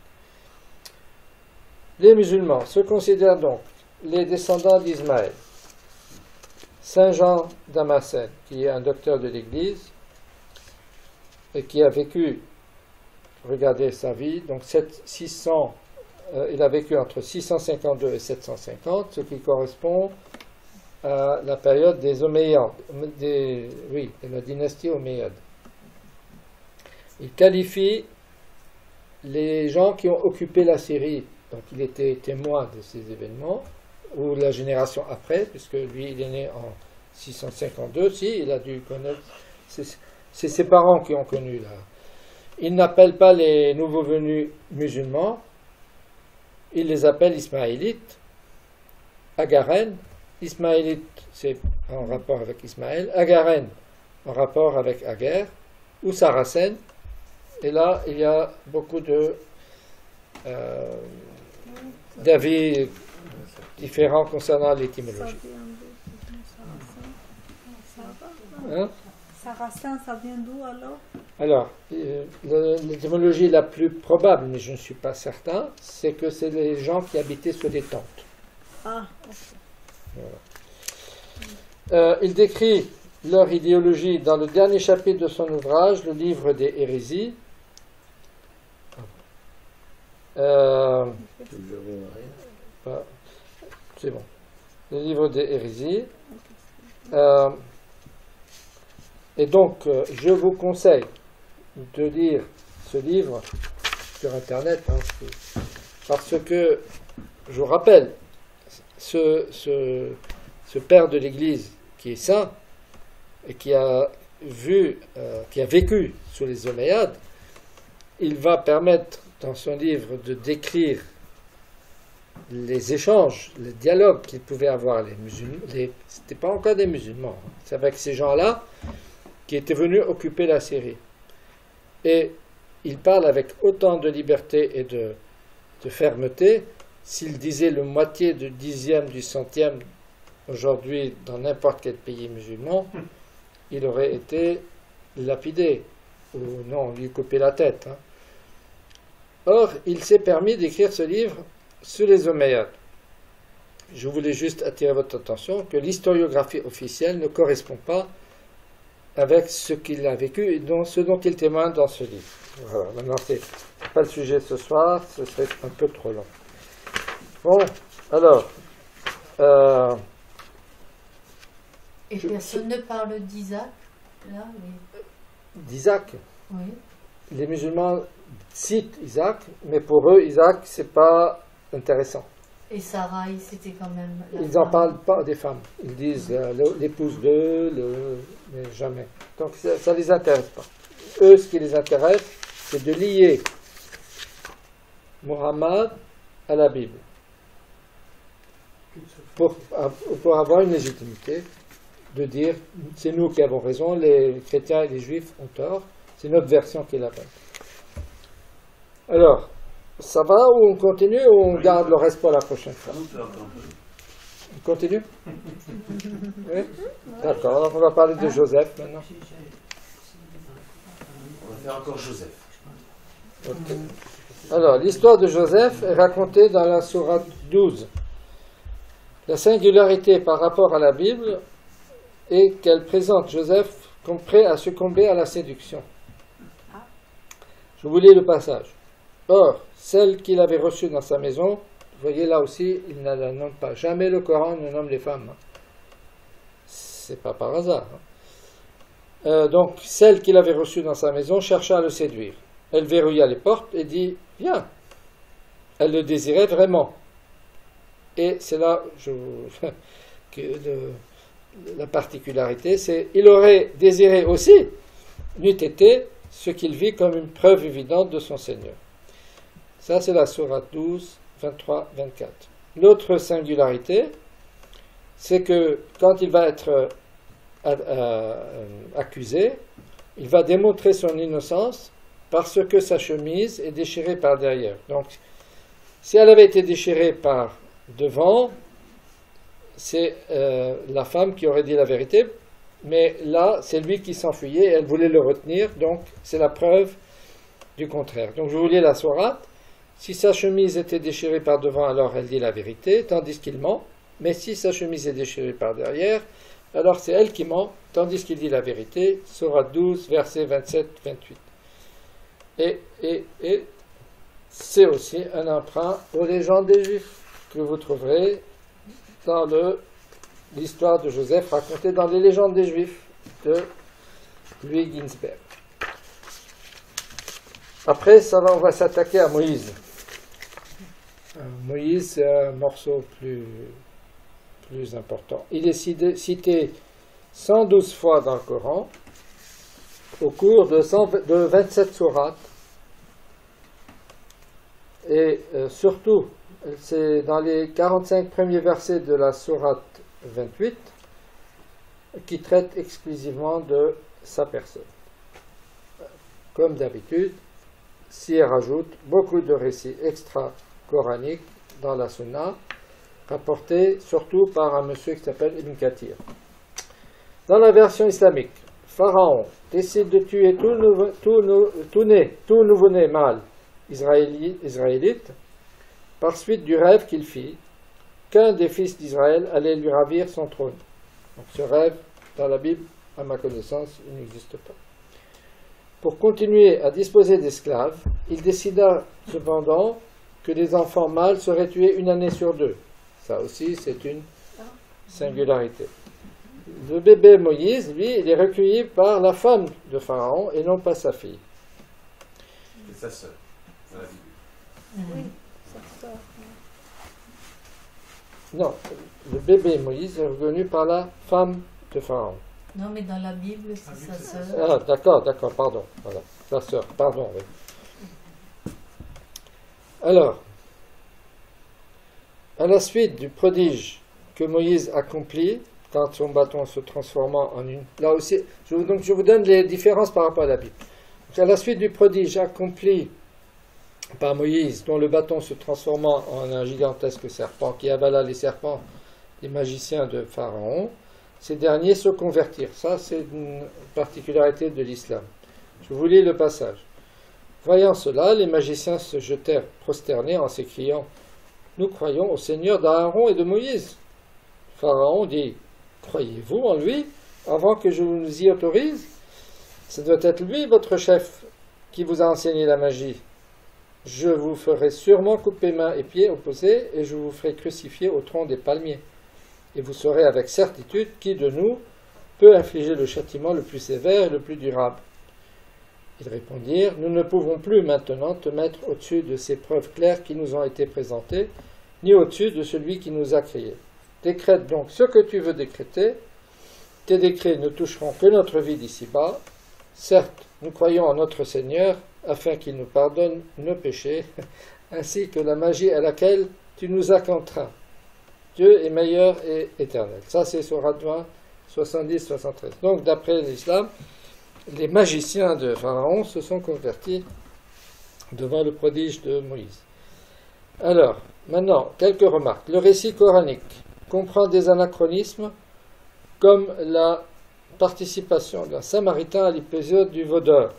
[SPEAKER 2] Les musulmans se considèrent donc les descendants d'Ismaël. Saint Jean Damascène, qui est un docteur de l'Église, et qui a vécu, regardez sa vie, donc six cents, euh, il a vécu entre six cent cinquante-deux et sept cent cinquante, ce qui correspond à la période des Omeyyades, des, oui, de la dynastie Omeyyade. Il qualifie les gens qui ont occupé la Syrie, donc il était témoin de ces événements, ou la génération après, puisque lui il est né en six cent cinquante-deux, si, il a dû connaître, c'est ses parents qui ont connu là. Il n'appelle pas les nouveaux venus musulmans, il les appelle ismaélites, Agaren. Ismaélite, c'est en rapport avec Ismaël, Agaren, en rapport avec Aguer, ou Saracène, et là il y a beaucoup de euh, d'avis différents concernant l'étymologie. Hein?
[SPEAKER 6] Saracen, ça vient d'où alors?
[SPEAKER 2] Alors, euh, l'étymologie la plus probable, mais je ne suis pas certain, c'est que c'est les gens qui habitaient sur des tentes.
[SPEAKER 6] Ah, ok.
[SPEAKER 2] Voilà. Euh, il décrit leur idéologie dans le dernier chapitre de son ouvrage, le livre des hérésies. Euh, c'est bon. Le livre des hérésies. Euh, et donc, euh, je vous conseille de lire ce livre sur Internet, hein, parce que, je vous rappelle, ce, ce, ce père de l'Église qui est saint et qui a vu, euh, qui a vécu sous les Omeyyades, il va permettre dans son livre de décrire les échanges, les dialogues qu'ils pouvaient avoir les musulmans. Les, c'était pas encore des musulmans, hein, c'est avec ces gens-là qui étaient venus occuper la Syrie. Et il parle avec autant de liberté et de, de fermeté. S'il disait le moitié du dixième, du centième, aujourd'hui, dans n'importe quel pays musulman, il aurait été lapidé, ou non, on lui coupait la tête. Hein. Or, il s'est permis d'écrire ce livre sur les Omeyyades. Je voulais juste attirer votre attention que l'historiographie officielle ne correspond pas avec ce qu'il a vécu et dont, ce dont il témoigne dans ce livre. Voilà, maintenant, c'est pas le sujet ce soir, ce serait un peu trop long. Bon, alors. Euh,
[SPEAKER 3] Et
[SPEAKER 2] je,
[SPEAKER 3] personne je, ne parle d'Isaac, là mais...
[SPEAKER 2] D'Isaac?
[SPEAKER 3] Oui.
[SPEAKER 2] Les musulmans citent Isaac, mais pour eux, Isaac, c'est pas intéressant.
[SPEAKER 3] Et Sarai, c'était quand même. La
[SPEAKER 2] Ils
[SPEAKER 3] femme.
[SPEAKER 2] n'en parlent pas des femmes. Ils disent euh, l'épouse de, le, mais jamais. Donc ça ne les intéresse pas. Eux, ce qui les intéresse, c'est de lier Mohammed à la Bible. Pour, pour avoir une légitimité de dire c'est nous qui avons raison, les chrétiens et les juifs ont tort, c'est notre version qui est la bonne. Alors, ça va ou on continue ou on garde le reste pour la prochaine fois? On continue? Oui? D'accord, alors on va parler de Joseph maintenant.
[SPEAKER 5] On va faire encore Joseph.
[SPEAKER 2] Okay. Alors, l'histoire de Joseph est racontée dans la sourate douze. La singularité par rapport à la Bible est qu'elle présente Joseph comme prêt à succomber à la séduction. Je vous lis le passage. Or, celle qu'il avait reçue dans sa maison, vous voyez là aussi, il ne la nomme pas. Jamais le Coran ne nomme les femmes. C'est pas par hasard. Euh, donc, celle qu'il avait reçue dans sa maison chercha à le séduire. Elle verrouilla les portes et dit « Viens ». Elle le désirait vraiment. Et c'est là je, que le, la particularité, c'est il aurait désiré aussi, n'eût été ce qu'il vit comme une preuve évidente de son Seigneur. Ça, c'est la sourate douze, vingt-trois, vingt-quatre. L'autre singularité, c'est que quand il va être euh, euh, accusé, il va démontrer son innocence parce que sa chemise est déchirée par derrière. Donc, si elle avait été déchirée par devant, c'est euh, la femme qui aurait dit la vérité, mais là, c'est lui qui s'enfuyait, elle voulait le retenir, donc c'est la preuve du contraire. Donc je vous lis la sourate. Si sa chemise était déchirée par devant, alors elle dit la vérité, tandis qu'il ment, mais si sa chemise est déchirée par derrière, alors c'est elle qui ment, tandis qu'il dit la vérité. Sourate douze, versets vingt-sept vingt-huit. Et, et, et c'est aussi un emprunt aux légendes des Juifs que vous trouverez dans le, l'histoire de Joseph racontée dans les légendes des Juifs de Louis Ginsberg. Après, ça va, on va s'attaquer à Moïse. Moïse, c'est un morceau plus, plus important. Il est cité cent douze fois dans le Coran, au cours de, cent, de vingt-sept sourates, et euh, surtout, c'est dans les quarante-cinq premiers versets de la sourate vingt-huit qui traite exclusivement de sa personne. Comme d'habitude, s'y rajoute beaucoup de récits extra-coraniques dans la Sunna, rapportés surtout par un monsieur qui s'appelle Ibn Kathir. Dans la version islamique, Pharaon décide de tuer tout, nouveau, tout, nou, tout, né, tout nouveau-né mâle israélite par suite du rêve qu'il fit qu'un des fils d'Israël allait lui ravir son trône. Donc ce rêve, dans la Bible, à ma connaissance, il n'existe pas. Pour continuer à disposer d'esclaves, il décida cependant que les enfants mâles seraient tués une année sur deux. Ça aussi, c'est une singularité. Le bébé Moïse, lui, il est recueilli par la femme de Pharaon et non pas sa fille.
[SPEAKER 5] C'est sa sœur, dans la Bible.
[SPEAKER 6] Oui, sa sœur.
[SPEAKER 2] Non, le bébé Moïse est revenu par la femme de Pharaon.
[SPEAKER 8] Non, mais dans la Bible, c'est sa sœur.
[SPEAKER 2] Ah, d'accord, d'accord, pardon. Voilà, sa sœur, pardon, oui. Alors, à la suite du prodige que Moïse accomplit, quand son bâton se transformant en une... Là aussi, je vous, donc je vous donne les différences par rapport à la Bible. Donc, à la suite du prodige accompli par Moïse, dont le bâton se transformant en un gigantesque serpent qui avala les serpents des magiciens de Pharaon, ces derniers se convertirent. Ça, c'est une particularité de l'islam. Je vous lis le passage. Voyant cela, les magiciens se jetèrent prosternés en s'écriant « Nous croyons au Seigneur d'Aaron et de Moïse. » Pharaon dit « Croyez-vous en lui avant que je vous y autorise? Ce doit être lui, votre chef, qui vous a enseigné la magie. Je vous ferai sûrement couper mains et pieds opposés et je vous ferai crucifier au tronc des palmiers. Et vous saurez avec certitude qui de nous peut infliger le châtiment le plus sévère et le plus durable. » Ils répondirent, « Nous ne pouvons plus maintenant te mettre au-dessus de ces preuves claires qui nous ont été présentées, ni au-dessus de celui qui nous a créés. Décrète donc ce que tu veux décréter. Tes décrets ne toucheront que notre vie d'ici-bas. Certes, nous croyons en notre Seigneur, afin qu'il nous pardonne nos péchés, ainsi que la magie à laquelle tu nous as contraints. Dieu est meilleur et éternel. » Ça, c'est Sourate vingt, soixante-dix soixante-treize. Donc, d'après l'islam, les magiciens de Pharaon se sont convertis devant le prodige de Moïse. Alors, maintenant, quelques remarques. Le récit coranique comprend des anachronismes comme la participation d'un Samaritain à l'épisode du vaudeur.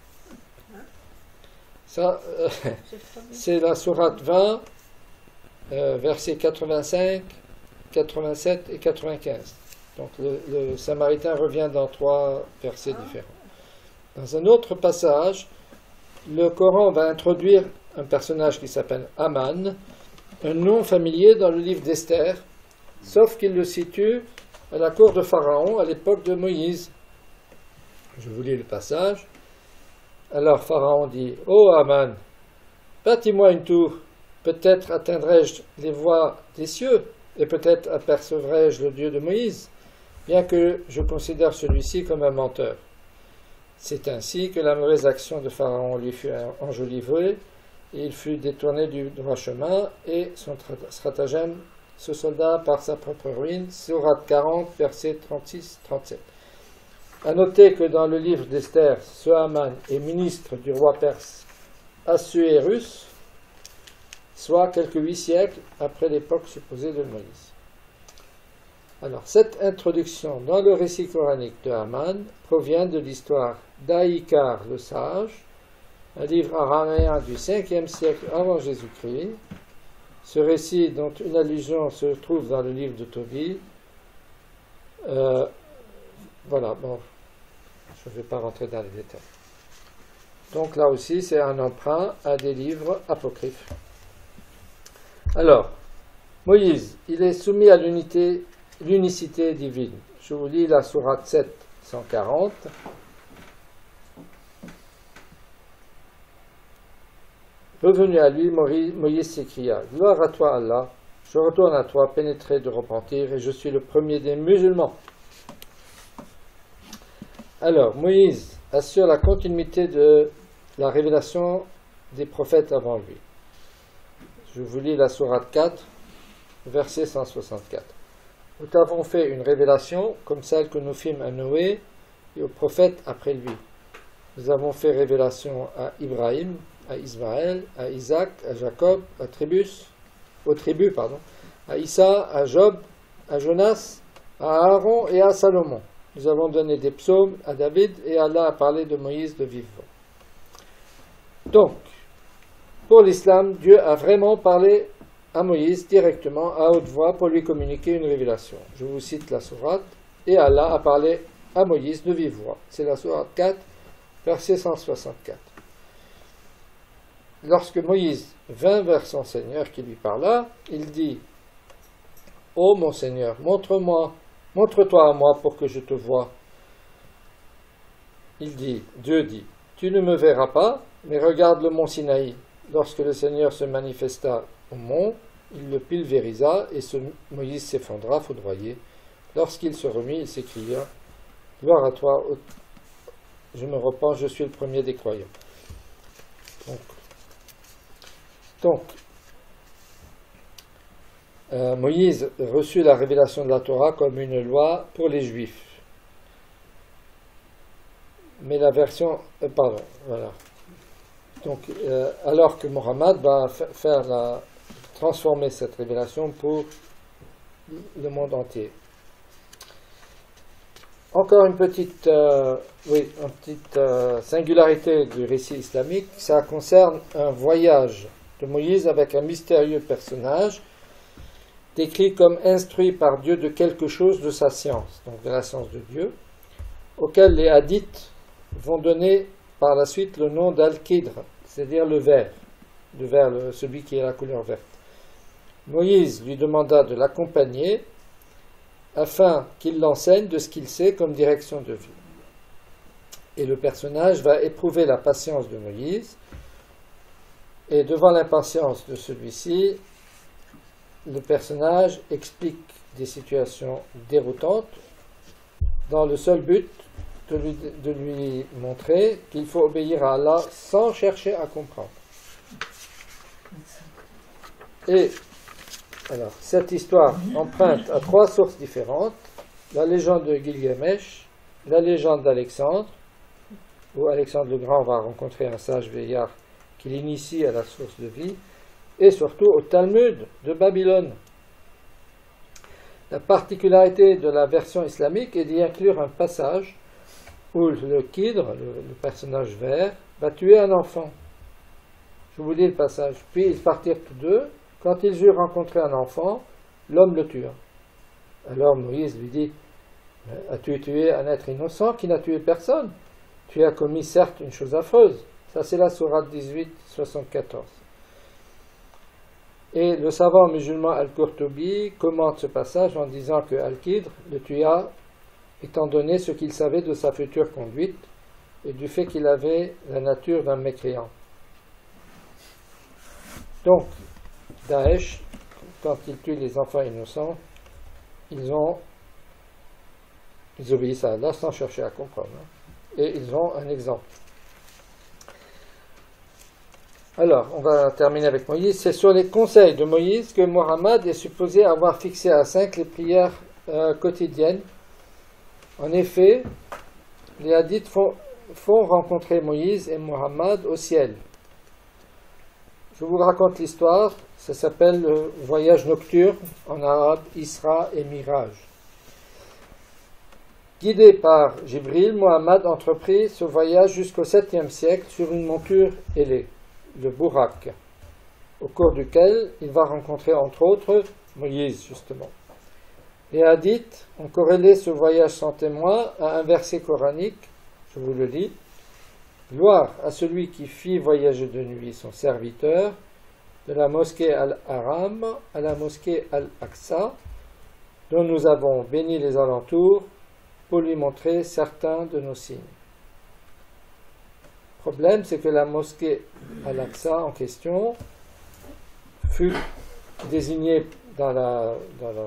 [SPEAKER 2] Ça, euh, c'est la sourate vingt, euh, versets quatre-vingt-cinq, quatre-vingt-sept et quatre-vingt-quinze. Donc le, le Samaritain revient dans trois versets différents. Dans un autre passage, le Coran va introduire un personnage qui s'appelle Haman, un nom familier dans le livre d'Esther, sauf qu'il le situe à la cour de Pharaon à l'époque de Moïse. Je vous lis le passage. Alors Pharaon dit « Ô Haman, bâtis-moi une tour, peut-être atteindrai-je les voies des cieux, et peut-être apercevrai-je le Dieu de Moïse, bien que je considère celui-ci comme un menteur. » C'est ainsi que la mauvaise action de Pharaon lui fut enjolivée, et il fut détourné du droit chemin, et son stratagème se solda par sa propre ruine. Sourate quarante, versets trente-six trente-sept. À noter que dans le livre d'Esther, ce Haman est ministre du roi perse Assuérus, soit quelques huit siècles après l'époque supposée de Moïse. Alors, cette introduction dans le récit coranique de Haman provient de l'histoire d'Aïkar le sage, un livre araméen du cinquième siècle avant Jésus-Christ. Ce récit, dont une allusion se trouve dans le livre de Tobie, euh, voilà, bon, je ne vais pas rentrer dans les détails. Donc là aussi, c'est un emprunt à des livres apocryphes. Alors, Moïse, il est soumis à l'unité, l'unicité divine. Je vous lis la sourate sept cent quarante. Revenu à lui, Moïse s'écria « Gloire à toi, Allah, je retourne à toi, pénétré de repentir, et je suis le premier des musulmans. » Alors, Moïse assure la continuité de la révélation des prophètes avant lui. Je vous lis la sourate quatre, verset cent soixante-quatre. « Nous t'avons fait une révélation comme celle que nous fîmes à Noé et aux prophètes après lui. Nous avons fait révélation à Ibrahim, à Ismaël, à Isaac, à Jacob, à Tribus, aux tribus, pardon, à Issa, à Job, à Jonas, à Aaron et à Salomon. Nous avons donné des psaumes à David et Allah a parlé de Moïse de vive voix. » Donc, pour l'islam, Dieu a vraiment parlé à Moïse directement, à haute voix, pour lui communiquer une révélation. Je vous cite la sourate. Et Allah a parlé à Moïse de vive voix. C'est la sourate quatre, verset cent soixante-quatre. Lorsque Moïse vint vers son Seigneur qui lui parla, il dit « Ô mon Seigneur, montre-moi, montre-toi à moi pour que je te voie. » Il dit, Dieu dit « Tu ne me verras pas, mais regarde le mont Sinaï. » Lorsque le Seigneur se manifesta au mont, il le pulvérisa et ce Moïse s'effondra, foudroyé. Lorsqu'il se remit, il s'écria « Gloire à toi, je me repens, je suis le premier des croyants. » Donc, Donc, euh, Moïse reçut la révélation de la Torah comme une loi pour les Juifs. Mais la version... Euh, pardon, voilà. Donc, euh, alors que Mohammed va faire la, transformer cette révélation pour le monde entier. Encore une petite, euh, oui, une petite euh, singularité du récit islamique, ça concerne un voyage de Moïse avec un mystérieux personnage décrit comme instruit par Dieu de quelque chose de sa science, donc de la science de Dieu, auquel les hadiths vont donner par la suite le nom d'Al-Qidr, c'est-à-dire le vert, le vert, le, celui qui a la couleur verte. Moïse lui demanda de l'accompagner afin qu'il l'enseigne de ce qu'il sait comme direction de vie. Et le personnage va éprouver la patience de Moïse. Et devant l'impatience de celui-ci, le personnage explique des situations déroutantes dans le seul but de lui, de lui montrer qu'il faut obéir à Allah sans chercher à comprendre. Et alors, cette histoire emprunte à trois sources différentes: la légende de Gilgamesh, la légende d'Alexandre, où Alexandre le Grand va rencontrer un sage vieillard qui l'initie à la source de vie, et surtout au Talmud de Babylone. La particularité de la version islamique est d'y inclure un passage où le Khidr, le, le personnage vert, va tuer un enfant. Je vous lis le passage. Puis ils partirent tous deux. Quand ils eurent rencontré un enfant, l'homme le tua. Alors Moïse lui dit, as-tu tué un être innocent qui n'a tué personne? Tu as commis certes une chose affreuse. Ça c'est la sourate dix-huit, soixante-quatorze. Et le savant musulman Al-Qurtubi commente ce passage en disant que Al-Khidr le tua étant donné ce qu'il savait de sa future conduite et du fait qu'il avait la nature d'un mécréant. Donc, Daesh, quand ils tuent les enfants innocents, ils ont ils obéissent à Allah sans chercher à comprendre. Hein, et ils ont un exemple. Alors, on va terminer avec Moïse. C'est sur les conseils de Moïse que Muhammad est supposé avoir fixé à cinq les prières euh, quotidiennes. En effet, les hadiths font, font rencontrer Moïse et Muhammad au ciel. Je vous raconte l'histoire. Ça s'appelle le voyage nocturne, en arabe Isra et Miraj. Guidé par Jibril, Muhammad entreprit ce voyage jusqu'au septième siècle sur une monture ailée, le Bourak, au cours duquel il va rencontrer entre autres Moïse, justement. Les hadiths ont corrélé ce voyage sans témoin à un verset coranique, je vous le lis. Gloire à celui qui fit voyager de nuit son serviteur, de la mosquée Al-Haram à la mosquée Al-Aqsa, dont nous avons béni les alentours pour lui montrer certains de nos signes. Le problème, c'est que la mosquée Al-Aqsa en question fut désignée dans la, dans la,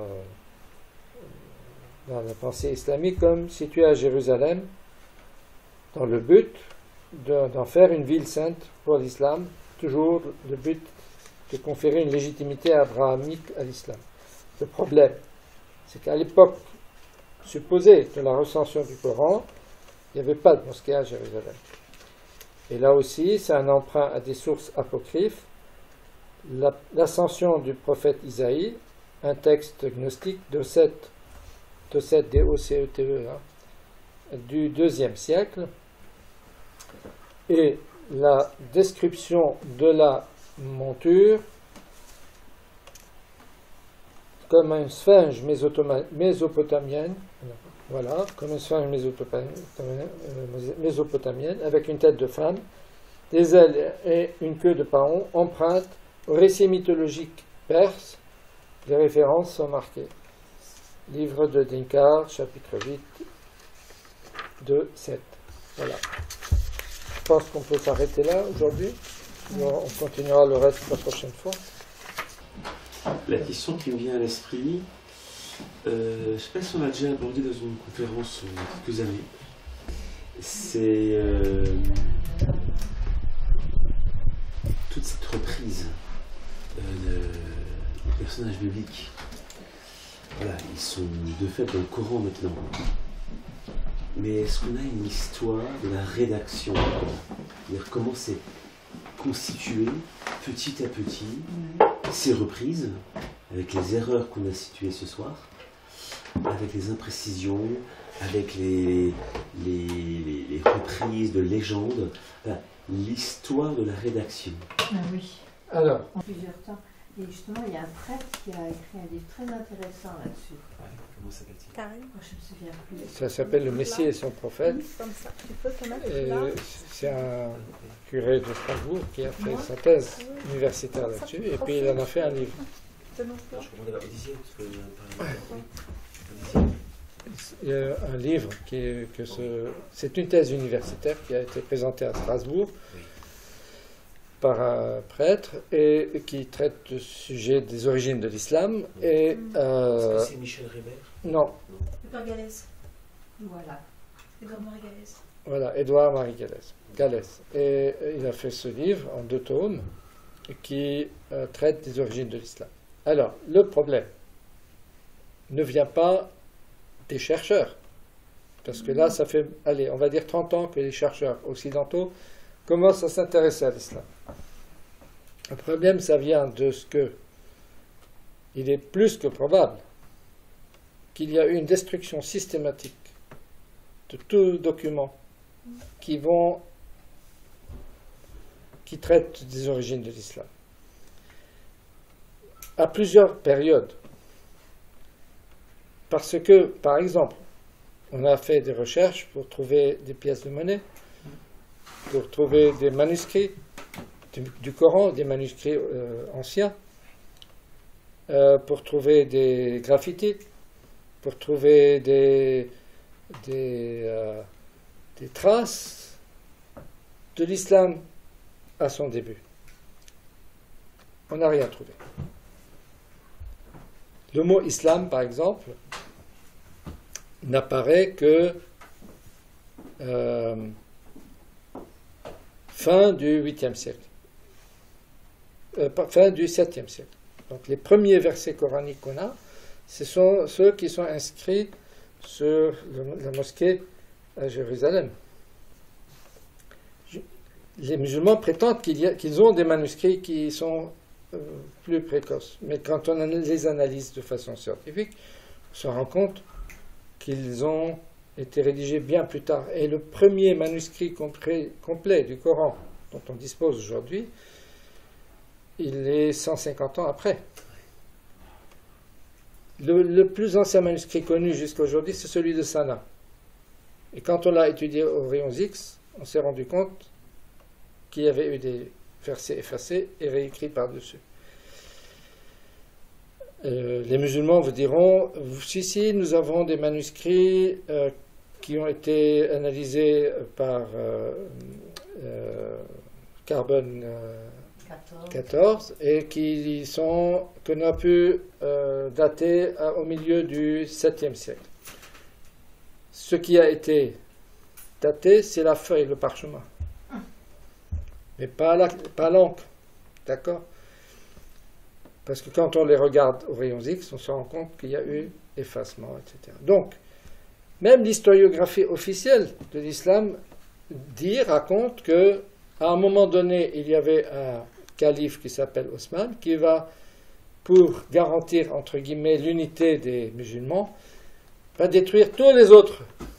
[SPEAKER 2] dans la pensée islamique comme située à Jérusalem, dans le but de, d'en faire une ville sainte pour l'islam, toujours le but de conférer une légitimité abrahamique à l'islam. Le problème, c'est qu'à l'époque supposée de la recension du Coran, il n'y avait pas de mosquée à Jérusalem. Et là aussi, c'est un emprunt à des sources apocryphes. La, l'ascension du prophète Isaïe, un texte gnostique de sept, de sept D O C E T E, hein, du deuxième siècle, et la description de la monture comme une sphinge mésopotamienne, voilà, comme une sphinge mésopotamienne, avec une tête de femme, des ailes et une queue de paon, empreinte au récit mythologique perse. Les références sont marquées. Livre de Dinkar, chapitre huit, deux, sept. Voilà. Je pense qu'on peut s'arrêter là aujourd'hui. On continuera le reste la prochaine fois.
[SPEAKER 9] La question qui me vient à l'esprit, euh, je ne sais pas si on l'a déjà abordé dans une conférence il y a quelques années, c'est euh, toute cette reprise euh, de, des personnages bibliques. Voilà, ils sont de fait dans le Coran maintenant. Mais est-ce qu'on a une histoire de la rédaction? C'est-à-dire comment c'est constitué petit à petit ces reprises, avec les erreurs qu'on a situées ce soir, avec les imprécisions, avec les, les, les, les reprises de légendes, voilà, l'histoire de la rédaction.
[SPEAKER 3] Ah oui.
[SPEAKER 2] Alors.
[SPEAKER 3] En plusieurs temps. Et justement, il y a un prêtre qui a écrit un livre très intéressant là-dessus.
[SPEAKER 9] Ouais, comment s'appelle-t-il?
[SPEAKER 3] Moi, je ne me souviens plus.
[SPEAKER 2] Ça s'appelle Le Messie et son prophète.
[SPEAKER 6] Comme ça, tu peux te mettre
[SPEAKER 2] Et
[SPEAKER 6] là.
[SPEAKER 2] c'est un curé de Strasbourg qui a fait sa thèse universitaire là-dessus, et puis il en a fait un livre.
[SPEAKER 9] Je recommande la Odyssée, parce que
[SPEAKER 2] Il y a un livre qui est, que ce, c'est une thèse universitaire qui a été présentée à Strasbourg par un prêtre et qui traite du sujet des origines de l'islam. Et euh,
[SPEAKER 9] est-ce que c'est Michel Rébert?
[SPEAKER 2] Non.
[SPEAKER 8] Édouard Galès.
[SPEAKER 3] Voilà.
[SPEAKER 8] Édouard Marie Galès.
[SPEAKER 2] Voilà, Édouard Marie Galès. Galès. Et il a fait ce livre en deux tomes qui euh, traite des origines de l'islam. Alors, le problème ne vient pas des chercheurs, parce que là, ça fait, allez, on va dire trente ans que les chercheurs occidentaux commencent à s'intéresser à l'islam. Le problème, ça vient de ce que il est plus que probable qu'il y a eu une destruction systématique de tous documents qui vont qui traitent des origines de l'islam à plusieurs périodes. Parce que, par exemple, on a fait des recherches pour trouver des pièces de monnaie, pour trouver des manuscrits du, du Coran, des manuscrits euh, anciens, euh, pour trouver des graffitis, pour trouver des, des, euh, des traces de l'islam à son début. On n'a rien trouvé. Le mot islam, par exemple, n'apparaît que euh, fin du huitième siècle, euh, fin du septième siècle. Donc les premiers versets coraniques qu'on a, ce sont ceux qui sont inscrits sur le, la mosquée à Jérusalem. Je, les musulmans prétendent qu'il y a, qu'ils ont des manuscrits qui sont euh, plus précoces, mais quand on les analyse de façon scientifique, on se rend compte qu'ils ont été rédigés bien plus tard. Et le premier manuscrit complet, complet du Coran dont on dispose aujourd'hui, il est cent cinquante ans après. Le, le plus ancien manuscrit connu jusqu'à aujourd'hui, c'est celui de Sanaa. Et quand on l'a étudié aux rayons X, on s'est rendu compte qu'il y avait eu des versets effacés et réécrits par-dessus. Euh, les musulmans vous diront, si, si, nous avons des manuscrits euh, qui ont été analysés par euh, euh, Carbone euh, quatorze et qui sont, qu'on a pu euh, dater à, au milieu du septième siècle. Ce qui a été daté, c'est la feuille, le parchemin, mais pas la, pas l'encre, d'accord? Parce que quand on les regarde aux rayons X, on se rend compte qu'il y a eu effacement, et cetera. Donc, même l'historiographie officielle de l'islam dit, raconte que à un moment donné, il y avait un calife qui s'appelle Osman, qui va, pour garantir, entre guillemets, l'unité des musulmans, va détruire tous les autres.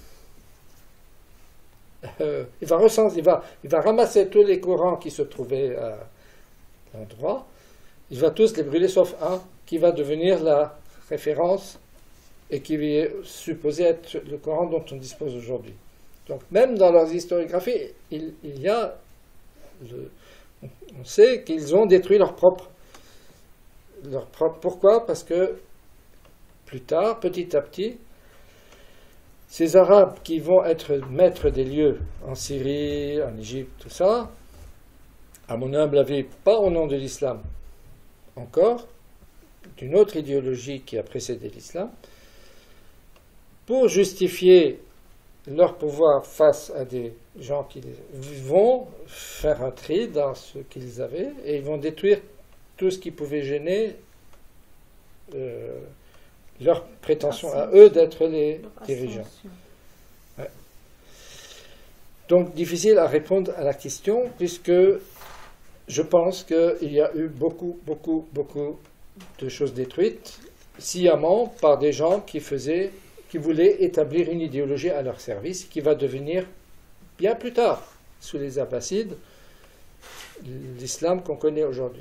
[SPEAKER 2] Euh, il, va recenser, il, va, il va ramasser tous les Corans qui se trouvaient à l'endroit, il va tous les brûler, sauf un, qui va devenir la référence et qui est supposé être le Coran dont on dispose aujourd'hui. Donc même dans leurs historiographies, il, il y a... Le, on sait qu'ils ont détruit leur propre, leur propre. Pourquoi? Parce que plus tard, petit à petit, ces Arabes qui vont être maîtres des lieux en Syrie, en Égypte, tout ça, à mon humble avis, pas au nom de l'islam, encore, d'une autre idéologie qui a précédé l'islam, pour justifier leur pouvoir face à des gens qui vont faire un tri dans ce qu'ils avaient et ils vont détruire tout ce qui pouvait gêner euh, leur prétention à eux d'être les dirigeants. Ouais. Donc difficile à répondre à la question puisque je pense qu'il y a eu beaucoup, beaucoup, beaucoup de choses détruites sciemment par des gens qui faisaient qui voulaient établir une idéologie à leur service, qui va devenir, bien plus tard, sous les Abbassides, l'islam qu'on connaît aujourd'hui.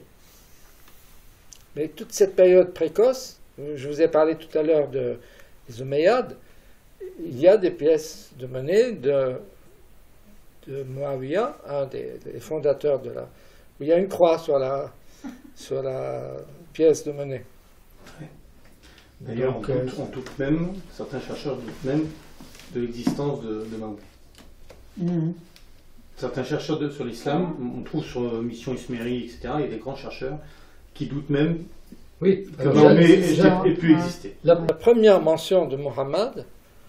[SPEAKER 2] Mais toute cette période précoce, je vous ai parlé tout à l'heure de, des Omeyyades, il y a des pièces de monnaie de, de Muawiyah, un des, des fondateurs de la... où il y a une croix sur la, sur la pièce de monnaie.
[SPEAKER 4] D'ailleurs, on, euh, on doute même, certains chercheurs doutent même de l'existence de, de Mahomet. Mmh. Certains chercheurs de, sur l'islam, on trouve sur Mission Isméri, et cetera, il y a des grands chercheurs qui doutent même
[SPEAKER 2] oui,
[SPEAKER 4] que Mahomet ait pu exister.
[SPEAKER 2] La, la première mention de Mohammed,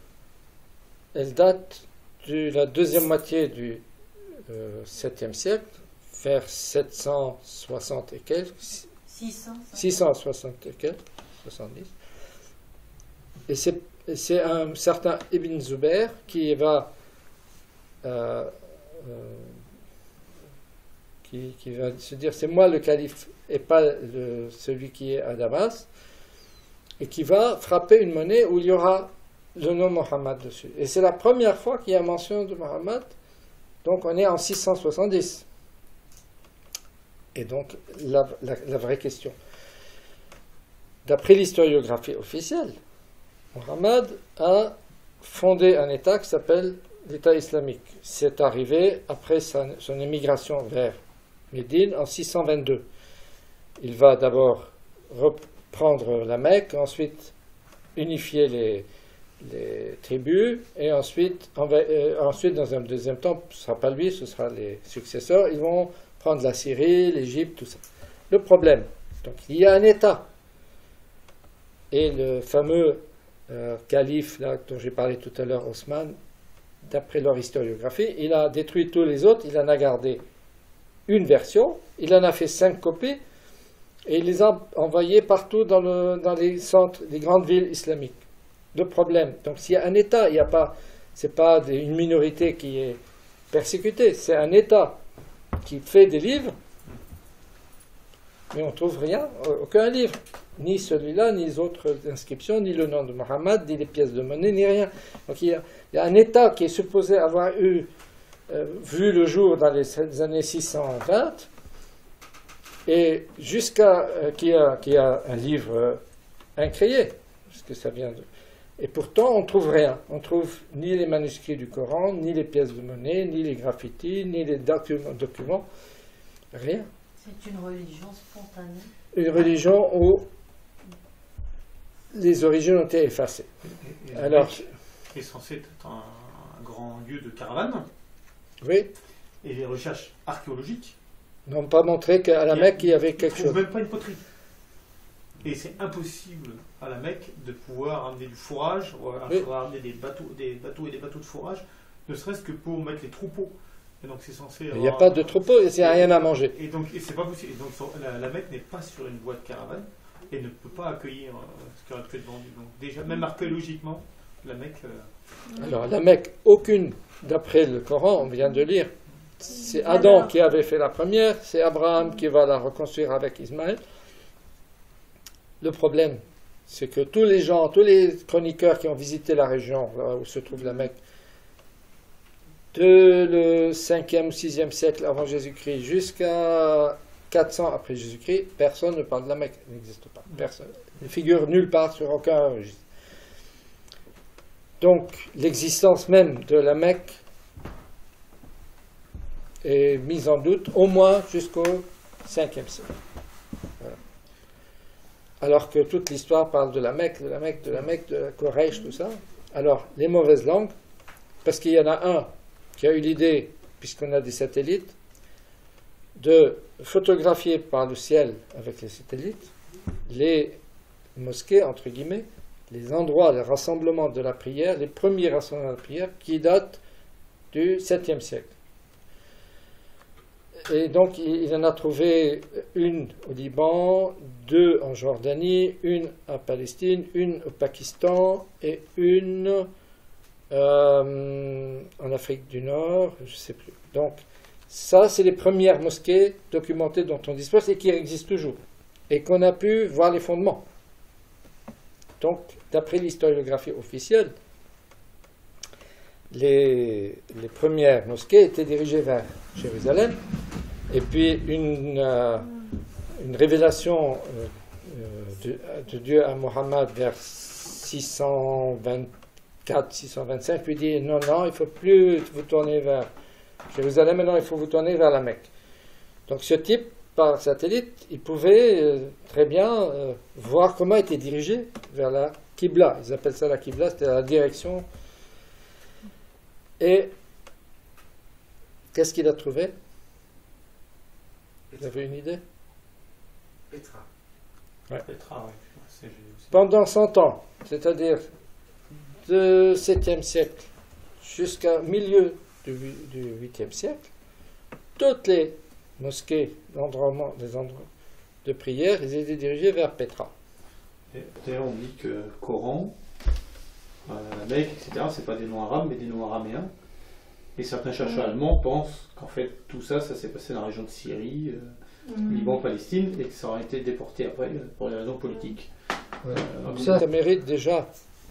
[SPEAKER 2] elle date de la deuxième moitié du euh, septième siècle, vers sept cent soixante et quelques, six cent soixante et quelques, soixante-dix. Et c'est, c'est un certain Ibn Zubayr qui va, euh, euh, qui qui, qui va se dire c'est moi le calife et pas le, celui qui est à Damas, et qui va frapper une monnaie où il y aura le nom Mohammed dessus. Et c'est la première fois qu'il y a mention de Mohammed, donc on est en six cent soixante-dix. Et donc la, la, la vraie question. D'après l'historiographie officielle, Mohammed a fondé un État qui s'appelle l'État islamique. C'est arrivé après sa, son émigration vers Médine en six cent vingt-deux. Il va d'abord reprendre la Mecque, ensuite unifier les, les tribus, et ensuite, en, euh, ensuite, dans un deuxième temps, ce ne sera pas lui, ce sera les successeurs, ils vont prendre la Syrie, l'Égypte, tout ça. Le problème, donc il y a un État, et le fameux euh, calife là, dont j'ai parlé tout à l'heure, Osman, d'après leur historiographie, il a détruit tous les autres, il en a gardé une version, il en a fait cinq copies, et il les a envoyées partout dans, le, dans les centres, les grandes villes islamiques. Le problème, donc s'il y a un État, il n'y a pas, c'est pas une minorité qui est persécutée, c'est un État qui fait des livres, mais on ne trouve rien, aucun livre, ni celui-là, ni les autres inscriptions, ni le nom de Mohammed, ni les pièces de monnaie, ni rien. Donc il y a, il y a un État qui est supposé avoir eu, euh, vu le jour dans les années six cent vingt, et jusqu'à euh, qui a, qui a un livre euh, incréé, parce que ça vient de... Et pourtant, on ne trouve rien. On ne trouve ni les manuscrits du Coran, ni les pièces de monnaie, ni les graffitis, ni les documents, documents rien.
[SPEAKER 3] C'est une religion spontanée.
[SPEAKER 2] Une religion où les origines ont été effacées.
[SPEAKER 4] Et, et
[SPEAKER 2] Alors,
[SPEAKER 4] est censé être un, un grand lieu de caravane.
[SPEAKER 2] Oui.
[SPEAKER 4] Et les recherches archéologiques
[SPEAKER 2] n'ont pas montré qu'à la Mecque il y avait quelque chose.
[SPEAKER 4] Ils ne trouvent même pas une poterie. Et c'est impossible à la Mecque de pouvoir amener du fourrage, ou il faudra amener des bateaux, des bateaux et des bateaux de fourrage, ne serait-ce que pour mettre les troupeaux. Et donc c'est censé.
[SPEAKER 2] Il n'y a pas de troupeaux, il n'y a rien à manger.
[SPEAKER 4] Et donc et c'est pas possible. Et donc la, la Mecque n'est pas sur une voie de caravane et ne peut pas accueillir euh, ce qui aurait pu être vendu. Donc déjà, même archéologiquement, la Mecque. Euh...
[SPEAKER 2] Alors la Mecque, aucune, d'après le Coran, on vient de lire. C'est Adam qui avait fait la première, c'est Abraham qui va la reconstruire avec Ismaël. Le problème, c'est que tous les gens, tous les chroniqueurs qui ont visité la région là où se trouve la Mecque, de le cinquième ou sixième siècle avant Jésus-Christ jusqu'à quatre cents après Jésus-Christ, personne ne parle de la Mecque, elle n'existe pas. Personne. Elle ne figure nulle part sur aucun registre. Donc, l'existence même de la Mecque est mise en doute au moins jusqu'au cinquième siècle. Voilà. Alors que toute l'histoire parle de la Mecque, de la Mecque, de la Mecque, de la Quraysh, tout ça. Alors, les mauvaises langues, parce qu'il y en a un qui a eu l'idée, puisqu'on a des satellites, de photographier par le ciel avec les satellites les mosquées, entre guillemets, les endroits, les rassemblements de la prière, les premiers rassemblements de la prière qui datent du septième siècle. Et donc il en a trouvé une au Liban, deux en Jordanie, une à Palestine, une au Pakistan et une euh, en Afrique du Nord, je ne sais plus. Donc ça, c'est les premières mosquées documentées dont on dispose et qui existent toujours et qu'on a pu voir les fondements. Donc, d'après l'historiographie officielle, les, les premières mosquées étaient dirigées vers Jérusalem. Et puis, une, euh, une révélation euh, de, de Dieu à Mohammed vers six cent vingt-quatre six cent vingt-cinq lui dit « Non, non, il ne faut plus vous tourner vers Jérusalem, maintenant il faut vous tourner vers la Mecque. » Donc, ce type, par satellite, il pouvait euh, très bien euh, voir comment était dirigé vers la Qibla. Ils appellent ça la Qibla, c'était la direction. Et qu'est-ce qu'il a trouvé? Vous avez une idée?
[SPEAKER 5] Petra.
[SPEAKER 2] Ouais.
[SPEAKER 4] Petra, oui.
[SPEAKER 2] Pendant cent ans, c'est-à-dire du septième siècle jusqu'au milieu du huitième siècle, toutes les mosquées, l'endroit, les endroits de prière, ils étaient dirigés vers Petra.
[SPEAKER 4] D'ailleurs, on dit que le Coran, euh, la Mecque, et cetera, c'est pas des noms arabes, mais des noms araméens. Et certains chercheurs allemands pensent qu'en fait tout ça, ça s'est passé dans la région de Syrie, euh, mmh. Liban, Palestine, et que ça aurait été déporté après pour des raisons politiques.
[SPEAKER 2] Ouais. Euh, Donc ça, ça mérite déjà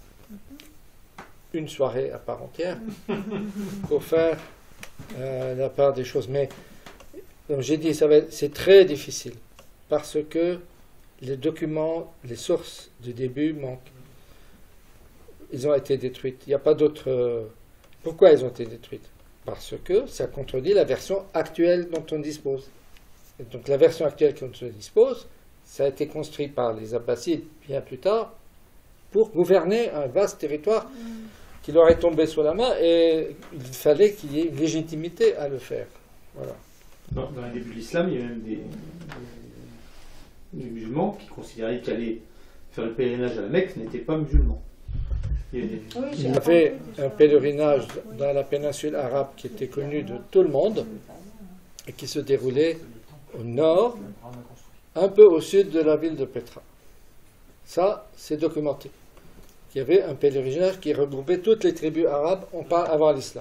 [SPEAKER 2] une soirée à part entière pour faire euh, la part des choses. Mais comme j'ai dit, c'est très difficile parce que les documents, les sources du début manquent. Ils ont été détruites. Il n'y a pas d'autre. Euh, pourquoi ils ont été détruites? Parce que ça contredit la version actuelle dont on dispose. Et donc la version actuelle dont on dispose, ça a été construit par les Abbassides bien plus tard pour gouverner un vaste territoire qui leur est tombé sous la main, et il fallait qu'il y ait une légitimité à le faire. Voilà.
[SPEAKER 4] Dans, dans le début de l'islam, il y a même des, des, des musulmans qui considéraient qu'aller faire le pèlerinage à la Mecque n'était pas musulman. Il y, a des...
[SPEAKER 2] oui, il y avait un pèlerinage dans la péninsule arabe qui était connu de tout le monde et qui se déroulait au nord, un peu au sud de la ville de Petra. Ça, c'est documenté. Il y avait un pèlerinage qui regroupait toutes les tribus arabes, on parle avant l'islam.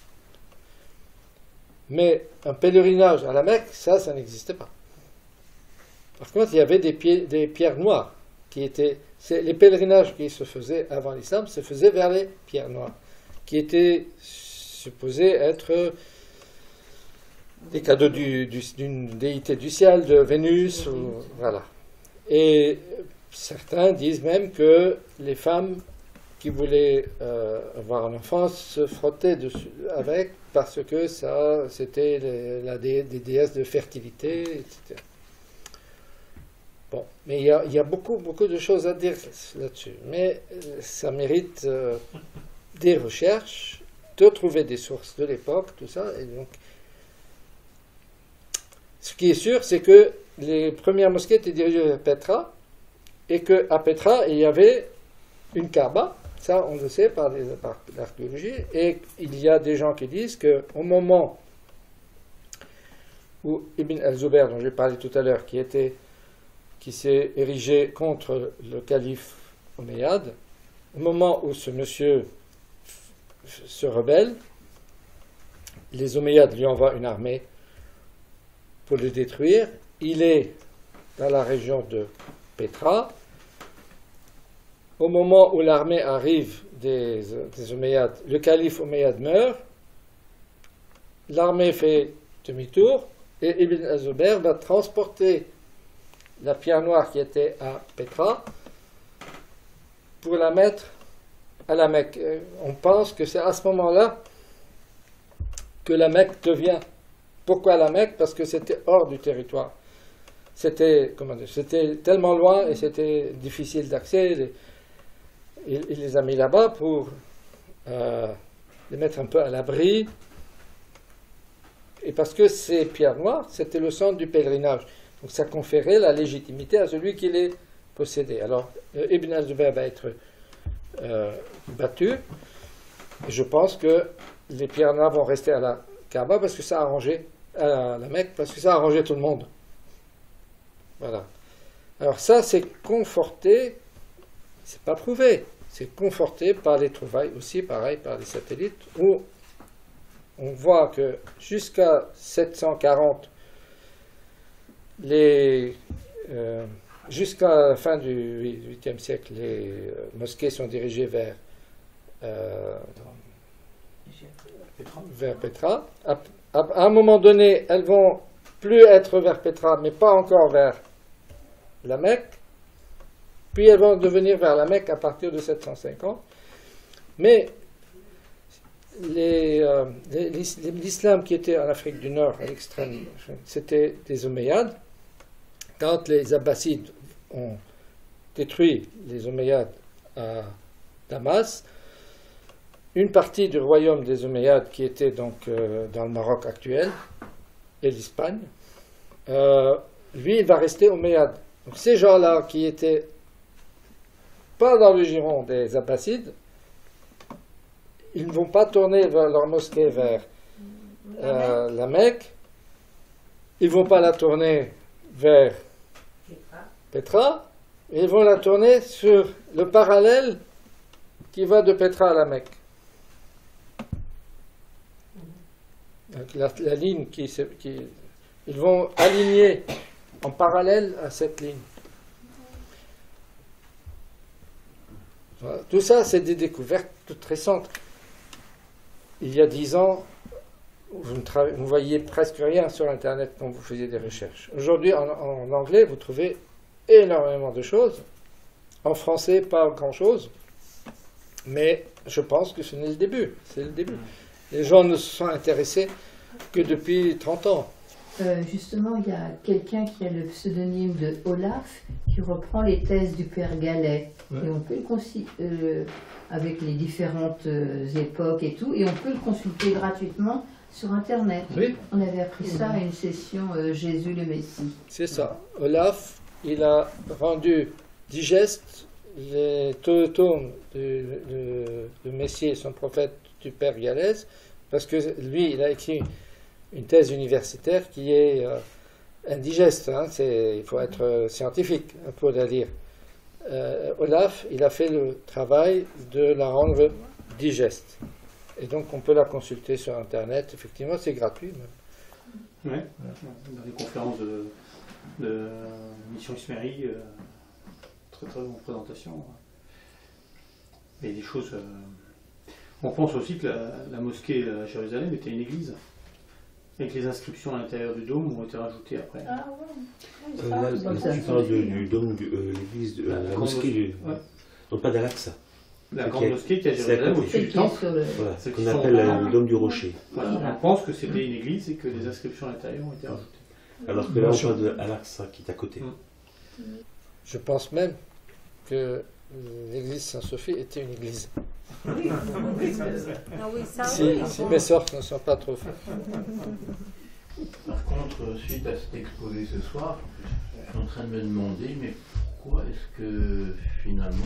[SPEAKER 2] Mais un pèlerinage à la Mecque, ça, ça n'existait pas. Par contre, il y avait des, pieds, des pierres noires qui étaient... Les pèlerinages qui se faisaient avant l'islam se faisaient vers les pierres noires, qui étaient supposées être des cadeaux du, du, d'une déité du ciel, de Vénus, ou, voilà. Et certains disent même que les femmes qui voulaient euh, avoir un enfant se frottaient dessus avec, parce que ça, c'était les, la dé, des déesses de fertilité, et cetera. Bon, mais il y a, il y a beaucoup, beaucoup de choses à dire là-dessus. Mais ça mérite euh, des recherches, de trouver des sources de l'époque, tout ça. Et donc, ce qui est sûr, c'est que les premières mosquées étaient dirigées vers Petra, et qu'à Petra, il y avait une Kaaba. Ça, on le sait par, les, par l'archéologie. Et il y a des gens qui disent qu'au moment où Ibn al-Zubayr, dont j'ai parlé tout à l'heure, qui était... qui s'est érigé contre le calife Omeyyade, au moment où ce monsieur se rebelle, les Omeyyades lui envoient une armée pour le détruire. Il est dans la région de Petra. Au moment où l'armée arrive des, des Omeyyades, le calife Omeyyade meurt, l'armée fait demi-tour, et Ibn al-Zubayr va transporter la pierre noire qui était à Petra pour la mettre à la Mecque. On pense que c'est à ce moment-là que la Mecque devient. Pourquoi la Mecque? Parce que c'était hors du territoire. C'était, comment dire, c'était tellement loin et c'était difficile d'accès. Il, il les a mis là-bas pour euh, les mettre un peu à l'abri. Et parce que ces pierres noires, c'était le centre du pèlerinage. Donc ça conférait la légitimité à celui qui les possédait. Alors euh, Ibn al-Zubayr va être euh, battu. Et je pense que les pierres noires vont rester à la Kaaba parce que ça a arrangé, à la Mecque, parce que ça a arrangé tout le monde. Voilà. Alors ça, c'est conforté, c'est pas prouvé, c'est conforté par les trouvailles aussi, pareil, par les satellites, où on voit que jusqu'à sept cent quarante, Les, euh, jusqu'à la fin du huitième siècle, les euh, mosquées sont dirigées vers, euh, vers Petra. À, à, à un moment donné, elles vont plus être vers Petra, mais pas encore vers la Mecque. Puis elles vont devenir vers la Mecque à partir de sept cent cinquante. Mais les, euh, les, l'islam qui était en Afrique du Nord, à l'extrême, c'était des Omeyyades. Quand les Abbassides ont détruit les Omeyyades à Damas, une partie du royaume des Omeyyades, qui était donc euh, dans le Maroc actuel, et l'Espagne, euh, lui, il va rester Omeyyade. Donc ces gens-là qui étaient pas dans le giron des Abbassides, ils ne vont pas tourner vers leur mosquée vers euh, la Mecque, ils ne vont pas la tourner vers Petra, et ils vont la tourner sur le parallèle qui va de Petra à la Mecque. la, la ligne qui, qui... Ils vont aligner en parallèle à cette ligne. Voilà. Tout ça, c'est des découvertes toutes récentes. Il y a dix ans, vous ne, tra... vous ne voyiez presque rien sur Internet quand vous faisiez des recherches. Aujourd'hui, en, en anglais, vous trouvez énormément de choses. En français, pas grand-chose. Mais je pense que ce n'est le début. C'est le début. Les gens ne se sont intéressés que depuis trente ans.
[SPEAKER 3] Euh, justement, il y a quelqu'un qui a le pseudonyme de Olaf qui reprend les thèses du père Gallet. Ouais. Et on peut le consulter euh, avec les différentes euh, époques et tout, et on peut le consulter gratuitement sur Internet. Oui. On avait appris ça à une session euh, Jésus le Messie.
[SPEAKER 2] C'est ça. Olaf, il a rendu digeste les tomes du de, Messie et son prophète du père Galès, parce que lui, il a écrit une thèse universitaire qui est euh, indigeste. Hein, il faut être euh, scientifique pour la lire. Euh, Olaf, il a fait le travail de la rendre digeste. Et donc, on peut la consulter sur Internet. Effectivement, c'est gratuit.
[SPEAKER 4] Oui, ouais. Dans les conférences de, de Mission Ismérie, euh, très très bonne présentation. Il y a des choses... Euh... On pense aussi que la, la mosquée à Jérusalem était une église. Et que les inscriptions à l'intérieur du dôme ont été rajoutées après. Ah ouais.
[SPEAKER 9] Euh, là, là, tu parles du, du dôme, de euh, l'église, de euh, la, la mosquée, du, ouais. Non pas d'Al-Aqsa.
[SPEAKER 4] La grande a, mosquée qui est à Jérusalem au-dessus du temple.
[SPEAKER 9] Le... Voilà, ce qu'on appelle sont... le dôme du rocher.
[SPEAKER 4] Voilà. On pense que c'était une église et que les inscriptions à l'intérieur ont été rajoutées.
[SPEAKER 9] Alors que là, on parle d'Al-Aqsa qui est à côté.
[SPEAKER 2] Je pense même que l'église Saint-Sophie était une église. Oui. Ah oui, ça, si, oui. Si mes sortes ne sont pas trop faites.
[SPEAKER 10] Par contre, suite à cet exposé ce soir, je suis en train de me demander, mais pourquoi est-ce que finalement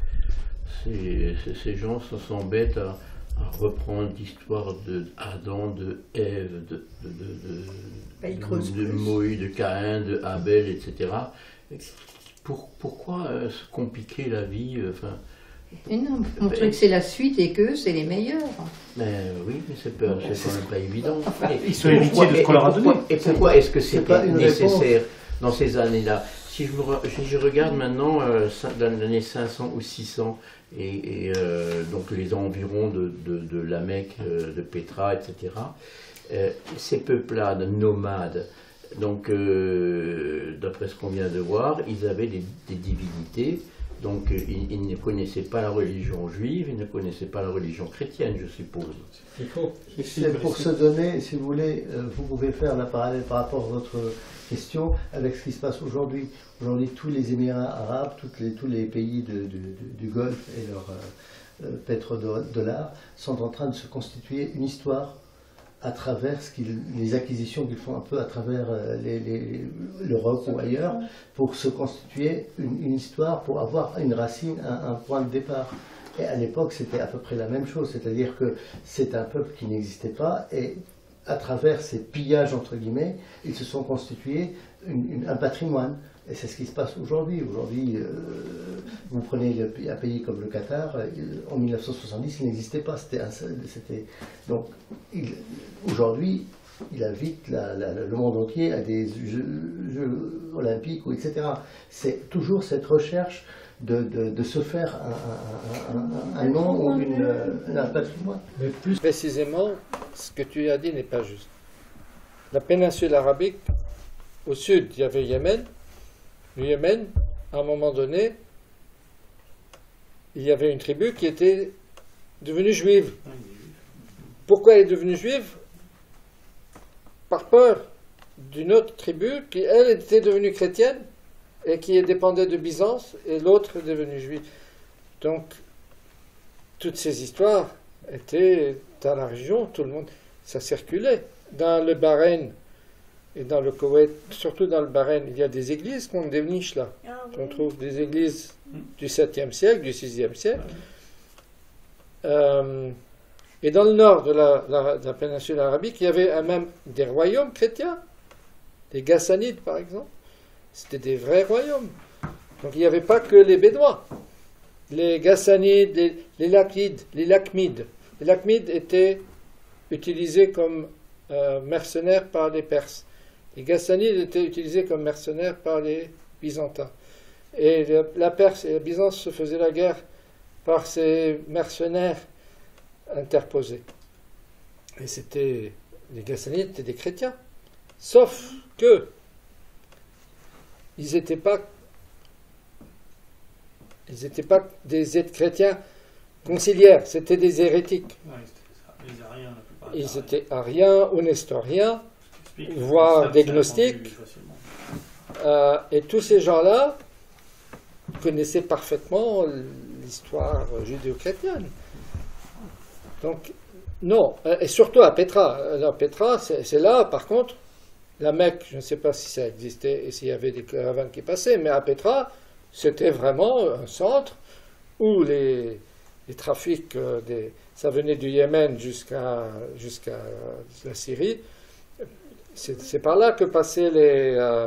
[SPEAKER 10] ces, ces, ces gens s'embêtent à, à reprendre l'histoire d'Adam, de Ève, de, de, de, de, de, de Moïse, de Caïn, de Abel, et cetera. Pour, pourquoi euh, se compliquer la vie euh, enfin,
[SPEAKER 3] Mais non, montrer ben, que c'est la suite et que c'est les meilleurs.
[SPEAKER 10] Mais oui, mais c'est quand même pas évident.
[SPEAKER 4] Ils sont héritiers de ce qu'on leur a donné.
[SPEAKER 10] Et pourquoi est-ce que c'était nécessaire dans ces années-là? Si je, me, si je regarde maintenant euh, dans l'année cinq cents ou six cents, et, et euh, donc les environs de, de, de la Mecque, euh, de Pétra, et cetera, euh, ces peuples-là, de nomades, donc euh, d'après ce qu'on vient de voir, ils avaient des, des divinités. Donc ils, ils ne connaissaient pas la religion juive, ils ne connaissaient pas la religion chrétienne, je suppose.
[SPEAKER 11] C'est faux. C'est pour se donner, si vous voulez, vous pouvez faire la parallèle par rapport à votre question avec ce qui se passe aujourd'hui. Aujourd'hui, tous les Émirats arabes, toutes les, tous les pays de, de, de, du Golfe et leurs euh, pétrodollars sont en train de se constituer une histoire à travers ce les acquisitions qu'ils font un peu à travers l'Europe ou ailleurs, pour se constituer une, une histoire, pour avoir une racine, un, un point de départ. Et à l'époque, c'était à peu près la même chose, c'est-à-dire que c'est un peuple qui n'existait pas, et à travers ces pillages, entre guillemets, ils se sont constitués une, une, un patrimoine. Et c'est ce qui se passe aujourd'hui. Aujourd'hui, euh, vous prenez le, un pays comme le Qatar, euh, en mille neuf cent soixante-dix, il n'existait pas. C'était donc, aujourd'hui, il invite la, la, le monde entier à des jeux, jeux olympiques, et cetera. C'est toujours cette recherche de, de, de se faire un, un, un, un nom ou une, un patrimoine.
[SPEAKER 2] Mais plus précisément, ce que tu as dit n'est pas juste. La péninsule arabique, au sud, il y avait Yémen. Le Yémen, à un moment donné, il y avait une tribu qui était devenue juive. Pourquoi elle est devenue juive? Par peur d'une autre tribu qui, elle, était devenue chrétienne et qui dépendait de Byzance, et l'autre est devenue juive. Donc, toutes ces histoires étaient dans la région, tout le monde, ça circulait. Dans le Bahreïn, et dans le Koweït, surtout dans le Bahreïn, il y a des églises qu'on déniche là. Ah, oui. On trouve des églises du septième siècle, du sixième siècle. Euh, et dans le nord de la, la, de la péninsule arabique, il y avait un même des royaumes chrétiens. Les Ghassanides, par exemple. C'était des vrais royaumes. Donc il n'y avait pas que les Bédouins. Les Ghassanides, les, les Lakides, les Lakmides. Les Lakmides étaient utilisés comme euh, mercenaires par les Perses. Les Ghassanides étaient utilisés comme mercenaires par les Byzantins. Et la Perse et la Byzance se faisaient la guerre par ces mercenaires interposés. Et c'était, les Ghassanides étaient des chrétiens. Sauf que ils n'étaient pas, ils n'étaient pas des chrétiens conciliaires, c'était des hérétiques.
[SPEAKER 4] Ouais, les Ariens, la plupart.
[SPEAKER 2] Ils étaient ariens ou nestoriens, voire des gnostiques. Euh, et tous ces gens-là connaissaient parfaitement l'histoire judéo-chrétienne. Donc, non. Et surtout à Pétra. À Pétra, c'est là, par contre, la Mecque, je ne sais pas si ça existait et s'il y avait des caravanes qui passaient, mais à Pétra, c'était vraiment un centre où les, les trafics, euh, des, ça venait du Yémen jusqu'à jusqu'à la Syrie. C'est par là que passaient les, euh,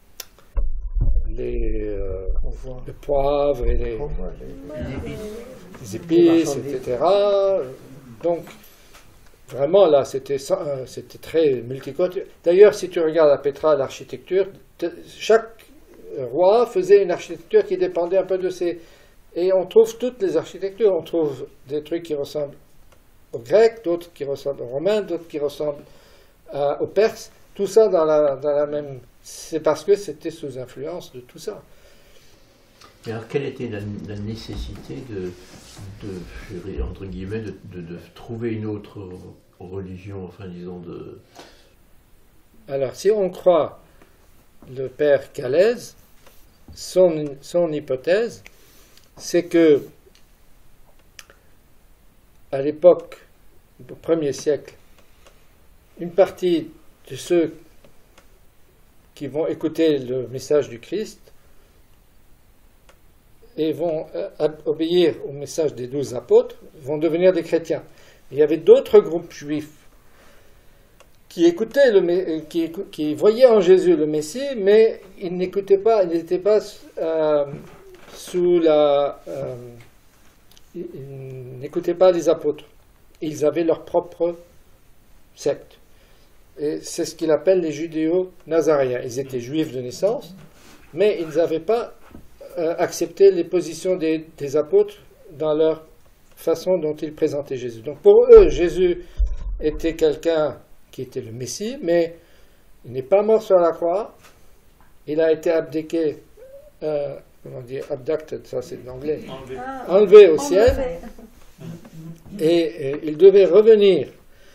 [SPEAKER 2] les, euh, les poivres et les, les épices, et cetera. Donc, vraiment, là, c'était très multiculturel. D'ailleurs, si tu regardes à Pétra l'architecture, chaque roi faisait une architecture qui dépendait un peu de ses... Et on trouve toutes les architectures. On trouve des trucs qui ressemblent aux Grecs, d'autres qui ressemblent aux Romains, d'autres qui ressemblent euh, aux Perses. Tout ça dans la, dans la même... C'est parce que c'était sous influence de tout ça.
[SPEAKER 10] Mais alors, quelle était la, la nécessité de, de, entre guillemets, de, de, de trouver une autre religion, enfin, disons, de...
[SPEAKER 2] Alors, si on croit le père Calèze, son, son hypothèse, c'est que, à l'époque, au premier siècle, une partie de ceux qui vont écouter le message du Christ et vont euh, obéir au message des douze apôtres, vont devenir des chrétiens. Il y avait d'autres groupes juifs qui écoutaient, le, qui, qui voyaient en Jésus le Messie, mais ils n'écoutaient pas, ils n'étaient pas euh, sous la... Euh, ils n'écoutaient pas les apôtres. Ils avaient leur propre secte. Et c'est ce qu'il appelle les judéo-nazaréens. Ils étaient juifs de naissance, mais ils n'avaient pas euh, accepté les positions des, des apôtres dans leur façon dont ils présentaient Jésus. Donc pour eux, Jésus était quelqu'un qui était le Messie, mais il n'est pas mort sur la croix. Il a été abdiqué, euh, comment dire, abducted, ça c'est de l'anglais, enlevé. Ah, enlevé au ciel, et, et il devait revenir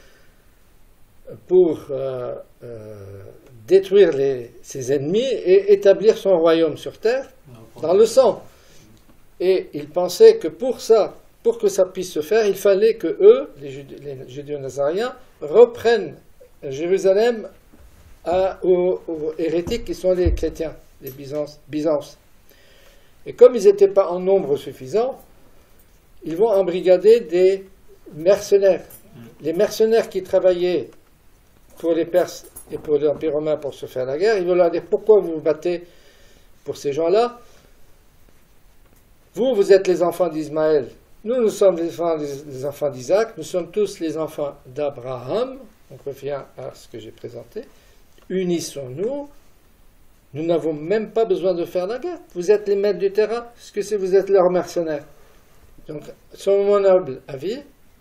[SPEAKER 2] pour euh, euh, détruire les, ses ennemis et établir son royaume sur terre dans le sang. Et il pensait que pour ça, pour que ça puisse se faire, il fallait que eux, les, Judé les judéo-nazaréens, reprennent Jérusalem à, aux, aux hérétiques qui sont les chrétiens, les Byzance, Byzance. Et comme ils n'étaient pas en nombre suffisant, ils vont embrigader des mercenaires. Les mercenaires qui travaillaient pour les Perses et pour l'Empire romain pour se faire la guerre, ils vont leur dire: pourquoi vous vous battez pour ces gens-là? Vous, vous êtes les enfants d'Ismaël. Nous, nous sommes les enfants, les enfants d'Isaac. Nous sommes tous les enfants d'Abraham. On revient à ce que j'ai présenté. Unissons-nous. Nous n'avons même pas besoin de faire la guerre. Vous êtes les maîtres du terrain. Est-ce que c'est vous êtes leurs mercenaires? Donc, selon mon humble avis,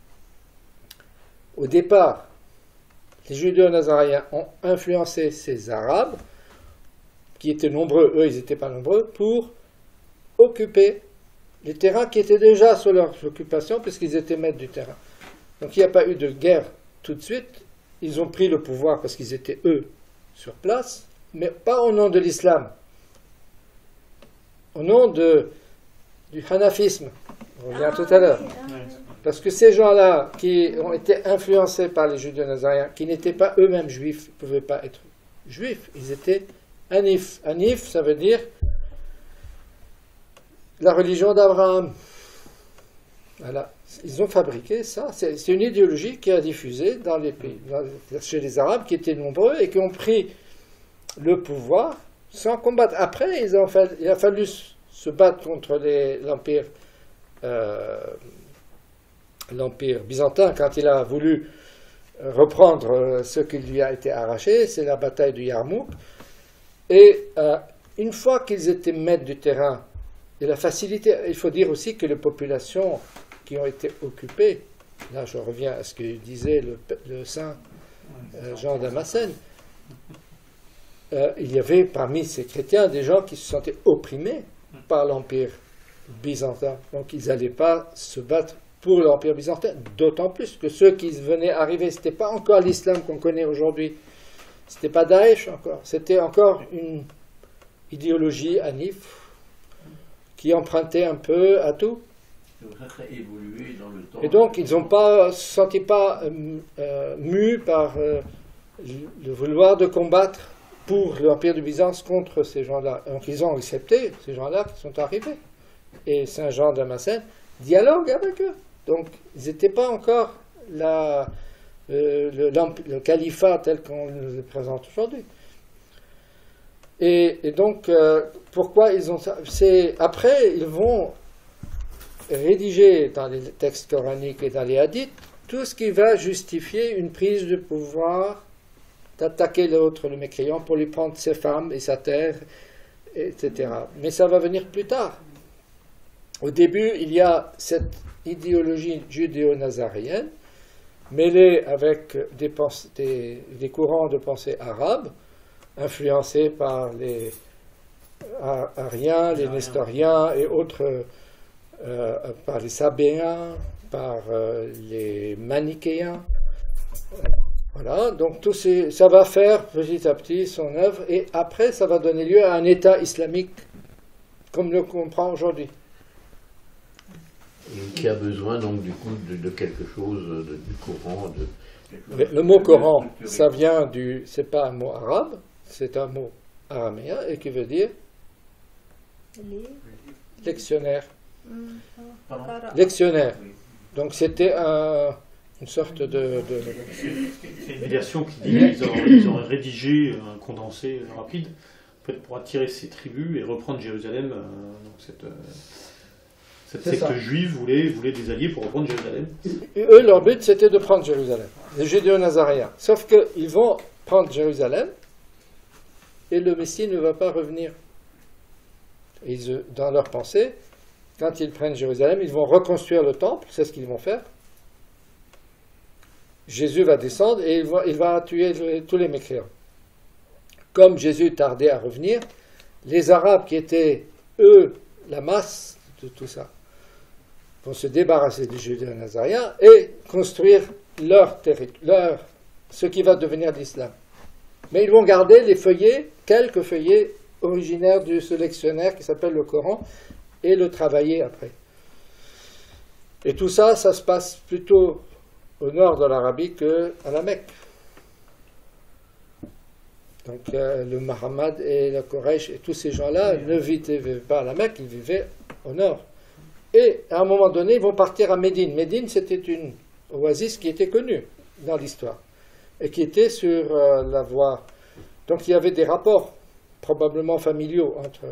[SPEAKER 2] au départ, les judéo-nazaréens ont influencé ces Arabes, qui étaient nombreux, eux ils n'étaient pas nombreux, pour occuper les terrains qui étaient déjà sous leur occupation, puisqu'ils étaient maîtres du terrain. Donc il n'y a pas eu de guerre tout de suite, ils ont pris le pouvoir parce qu'ils étaient eux sur place, mais pas au nom de l'islam, au nom de, du hanafisme. On revient tout à l'heure. Parce que ces gens-là qui ont été influencés par les judéo-nazaréens, qui n'étaient pas eux-mêmes juifs, ne pouvaient pas être juifs, ils étaient hanif. Hanif, ça veut dire la religion d'Abraham. Voilà. Ils ont fabriqué ça. C'est une idéologie qui a diffusé dans les pays, dans, chez les Arabes qui étaient nombreux et qui ont pris le pouvoir sans combattre. Après, ils ont fait, il a fallu se battre contre l'Empire euh, l'Empire byzantin, quand il a voulu reprendre ce qui lui a été arraché, c'est la bataille du Yarmouk. Et euh, une fois qu'ils étaient maîtres du terrain, et la facilité, il faut dire aussi que les populations qui ont été occupées, là je reviens à ce que disait le, le saint euh, Jean Damascène, euh, il y avait parmi ces chrétiens des gens qui se sentaient opprimés par l'Empire byzantin. Donc ils n'allaient pas se battre pour l'Empire byzantin, d'autant plus que ceux qui venaient arriver, ce n'était pas encore l'islam qu'on connaît aujourd'hui, ce n'était pas Daesh encore, c'était encore une idéologie hanif qui empruntait un peu à tout.
[SPEAKER 10] Évolué dans le temps.
[SPEAKER 2] Et donc ils n'ont pas se sentaient pas euh, euh, mus par euh, le vouloir de combattre pour l'Empire du Byzance contre ces gens-là. Donc ils ont accepté ces gens-là qui sont arrivés. Et Saint Jean Damascène dialogue avec eux. Donc ils n'étaient pas encore la, euh, le, le califat tel qu'on le présente aujourd'hui. Et, et donc euh, pourquoi ils ont ça? C'est après ils vont rédiger dans les textes coraniques et dans les hadiths tout ce qui va justifier une prise de pouvoir d'attaquer l'autre, le mécréant, pour lui prendre ses femmes et sa terre, et cetera. Mais ça va venir plus tard. Au début, il y a cette idéologie judéo-nazaréenne mêlée avec des, pensées, des, des courants de pensée arabes, influencés par les Ariens, les Nestoriens et autres, euh, par les Sabéens, par euh, les Manichéens. Voilà, donc tout ces, ça va faire petit à petit son œuvre, et après ça va donner lieu à un État islamique comme le comprend aujourd'hui.
[SPEAKER 10] Et qui a besoin donc du coup de, de quelque chose de, du Coran. De,
[SPEAKER 2] Mais le mot Coran, ça vient du, c'est pas un mot arabe, c'est un mot araméen et qui veut dire lectionnaire. Lectionnaire. Donc c'était un, une sorte de... de...
[SPEAKER 4] C'est une version qui dit qu'ils ont, ils ont rédigé un condensé rapide en fait, pour attirer ces tribus et reprendre Jérusalem. Euh, donc cette, euh, cette secte ça. juive voulait, voulait des alliés pour reprendre Jérusalem.
[SPEAKER 2] Et eux, leur but, c'était de prendre Jérusalem. Les Judéo-Nazaréens. Sauf qu'ils vont prendre Jérusalem et le Messie ne va pas revenir. Ils, dans leur pensée, quand ils prennent Jérusalem, ils vont reconstruire le temple, c'est ce qu'ils vont faire. Jésus va descendre et il va, il va tuer les, tous les mécréants. Comme Jésus tardait à revenir, les Arabes qui étaient, eux, la masse de tout ça, vont se débarrasser des Judéo-Nazaréens et construire leur territoire, ce qui va devenir l'islam. Mais ils vont garder les feuillets, quelques feuillets originaires du sélectionnaire qui s'appelle le Coran, et le travailler après. Et tout ça, ça se passe plutôt au nord de l'Arabie qu'à la Mecque. Donc euh, le Muhammad et le Quraysh et tous ces gens-là ne vivaient pas à la Mecque, ils vivaient au nord. Et à un moment donné, ils vont partir à Médine. Médine, c'était une oasis qui était connue dans l'histoire et qui était sur euh, la voie. Donc il y avait des rapports probablement familiaux entre...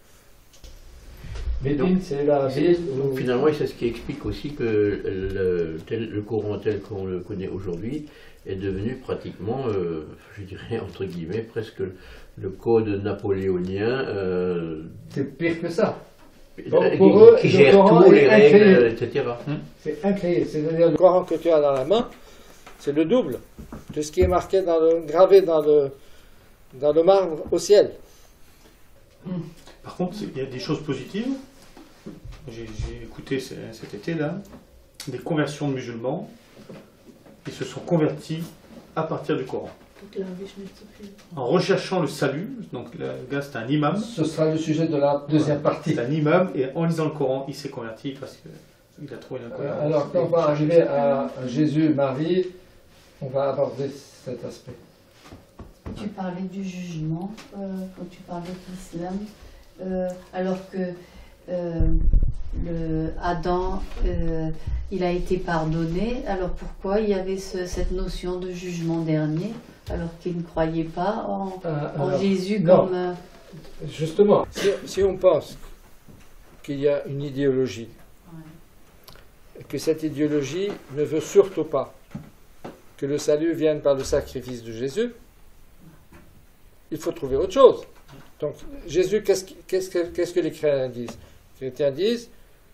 [SPEAKER 10] Médine, c'est la ville où... Finalement, c'est ce qui explique aussi que le, tel, le Coran tel qu'on le connaît aujourd'hui est devenu pratiquement, euh, je dirais entre guillemets, presque le code napoléonien. Euh,
[SPEAKER 12] c'est pire que ça.
[SPEAKER 10] Pour, pour eux, qui gère tous les règles, et cetera.
[SPEAKER 12] C'est incréé. C'est-à-dire
[SPEAKER 2] le Coran que tu as dans la main, c'est le double de ce qui est marqué, dans le, gravé dans le, dans le marbre au ciel.
[SPEAKER 4] Par contre, il y a des choses positives. J'ai écouté cet été-là des conversions de musulmans qui se sont convertis à partir du Coran. En recherchant le salut, donc le gars c'est un imam.
[SPEAKER 12] Ce sera le sujet de la deuxième partie.
[SPEAKER 4] C'est un imam et en lisant le Coran, il s'est converti parce qu'il a trouvé une
[SPEAKER 12] euh, Alors quand on va arriver à Jésus, Marie, on va aborder cet aspect.
[SPEAKER 3] Tu parlais du jugement, euh, quand tu parlais de l'islam, euh, alors que euh, le Adam, euh, il a été pardonné, alors pourquoi il y avait ce, cette notion de jugement dernier, alors qu'il ne croyait pas en, euh, en Jésus comme... Euh...
[SPEAKER 2] Justement, si, si on pense qu'il y a une idéologie, ouais. et que cette idéologie ne veut surtout pas que le salut vienne par le sacrifice de Jésus, il faut trouver autre chose. Donc, Jésus, qu'est-ce que, qu'est-ce que, qu'est-ce que les chrétiens disent? Les chrétiens disent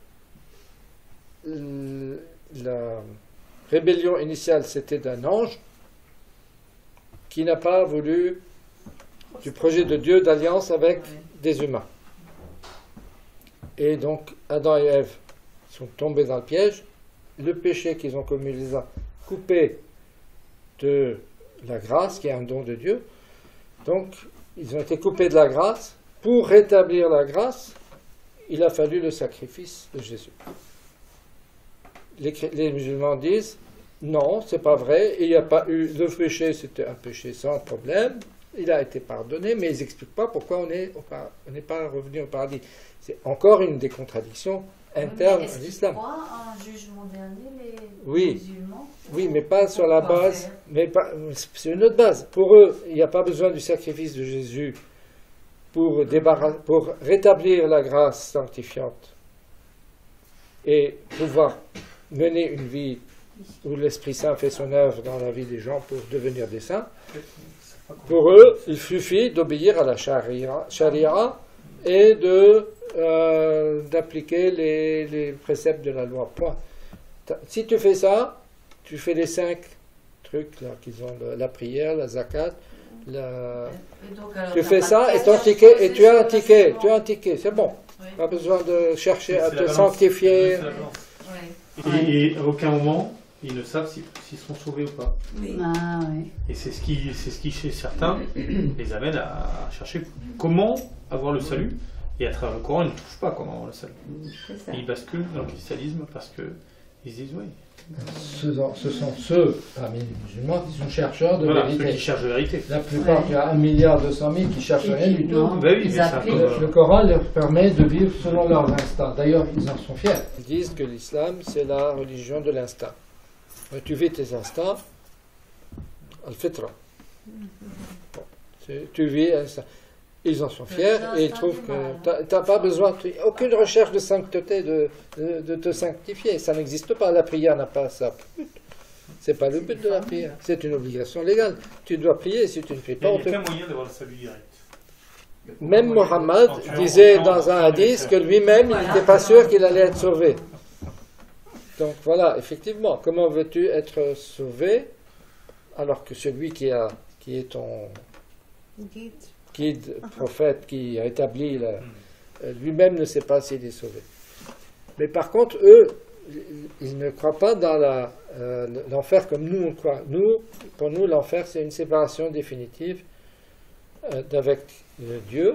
[SPEAKER 2] la rébellion initiale, c'était d'un ange qui n'a pas voulu du projet de Dieu d'alliance avec des humains. Et donc, Adam et Ève sont tombés dans le piège. Le péché qu'ils ont commis les a coupés de la grâce, qui est un don de Dieu. Donc, ils ont été coupés de la grâce. Pour rétablir la grâce, il a fallu le sacrifice de Jésus. Les, les musulmans disent, non, c'est pas vrai, il n'y a pas eu, le péché, c'était un péché sans problème, il a été pardonné, mais ils n'expliquent pas pourquoi on n'est pas revenu au paradis. C'est encore une des contradictions internes à l'islam.
[SPEAKER 13] Est-ce qu'ils croient à un jugement dernier, les
[SPEAKER 2] oui.
[SPEAKER 13] musulmans?
[SPEAKER 2] Oui, mais pas sur la base, mais pas, c'est une autre base. Pour eux, il n'y a pas besoin du sacrifice de Jésus pour, débarras, pour rétablir la grâce sanctifiante et pouvoir mener une vie où l'Esprit Saint fait son œuvre dans la vie des gens pour devenir des saints. Pour eux, il suffit d'obéir à la charia, charia et de, euh, d'appliquer les, les préceptes de la loi. Point. Si tu fais ça, tu fais les cinq trucs là qu'ils ont, la, la prière, la zakat, la...
[SPEAKER 13] Donc, alors,
[SPEAKER 2] tu fais ça et ton ticket, et tu as un ticket, tu as un ticket, c'est bon.
[SPEAKER 13] Oui.
[SPEAKER 2] Pas besoin de chercher à te sanctifier.
[SPEAKER 4] Et, et à aucun moment, ils ne savent s'ils si, si seront sauvés ou pas.
[SPEAKER 3] Oui. Ah, oui.
[SPEAKER 4] Et c'est ce qui, c'est ce qui, chez certains, les amène à chercher comment avoir le salut. Et à travers le Coran, ils ne trouvent pas comment avoir le salut. Et ils basculent dans le christianisme parce qu'ils se disent oui.
[SPEAKER 12] Ce, ce sont ceux parmi les musulmans qui sont chercheurs de
[SPEAKER 4] voilà,
[SPEAKER 12] vérité.
[SPEAKER 4] Ceux qui cherchent de vérité.
[SPEAKER 12] La plupart, il y a un milliard deux cent mille qui cherchent rien du tout.
[SPEAKER 4] Ben oui,
[SPEAKER 12] le, le Coran leur permet de vivre selon leurs instincts. D'ailleurs, ils en sont fiers.
[SPEAKER 2] Ils disent que l'islam, c'est la religion de l'instinct. Tu vis tes instincts, al-fitra. Bon, tu vis l'instinct. Ils en sont fiers et ils trouvent que tu n'as pas besoin, aucune recherche de sancteté, de, de, de te sanctifier. Ça n'existe pas. La prière n'a pas ça. C'est pas le but de la prière. C'est une obligation légale. Tu dois prier. Si tu ne pries pas,
[SPEAKER 4] il n'y a aucun moyen d'avoir le salut direct.
[SPEAKER 2] Même Mohammed disait dans un hadith que lui-même, il n'était pas sûr qu'il allait être sauvé. Donc voilà, effectivement, comment veux-tu être sauvé alors que celui qui, a, qui est ton guide, prophète, qui a établi, la, lui-même ne sait pas s'il est sauvé. Mais par contre, eux, ils ne croient pas dans la, euh, l'enfer comme nous on croit. Nous, pour nous, l'enfer, c'est une séparation définitive euh, d'avec euh, Dieu.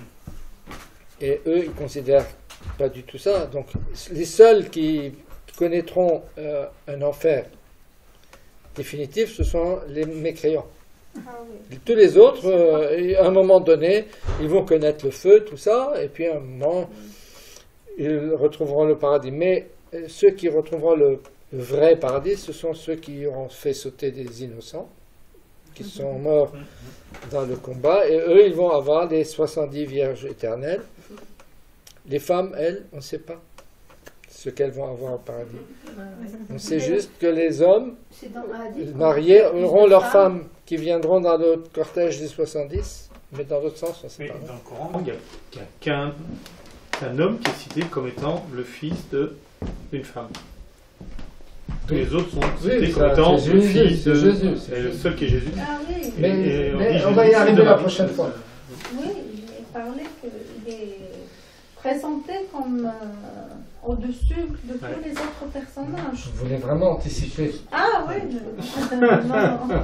[SPEAKER 2] Et eux, ils ne considèrent pas du tout ça. Donc, les seuls qui connaîtront euh, un enfer définitif, ce sont les mécréants. Ah oui. Tous les autres, euh, à un moment donné, ils vont connaître le feu, tout ça, et puis à un moment, ils retrouveront le paradis. Mais euh, ceux qui retrouveront le, le vrai paradis, ce sont ceux qui auront fait sauter des innocents, qui sont morts dans le combat, et eux, ils vont avoir les soixante-dix vierges éternelles. Les femmes, elles, on ne sait pas ce qu'elles vont avoir au paradis. On sait juste que les hommes mariés auront leurs femmes qui viendront dans le cortège des soixante-dix, mais dans l'autre sens, on ne sait
[SPEAKER 4] mais
[SPEAKER 2] pas.
[SPEAKER 4] Dans le Coran, il n'y a, a qu'un qu'un homme qui est cité comme étant le fils d'une femme. Tous les autres sont cités oui, comme étant le fils de Jésus. C'est le seul qui est Jésus.
[SPEAKER 6] Ah oui.
[SPEAKER 12] Mais,
[SPEAKER 4] et, et on,
[SPEAKER 12] mais on va y arriver la prochaine fois.
[SPEAKER 6] Oui, il est parlé qu'il est présenté comme euh, au-dessus de tous ouais. les autres personnages.
[SPEAKER 12] Je voulais vraiment anticiper.
[SPEAKER 6] Ah oui, je... non, non.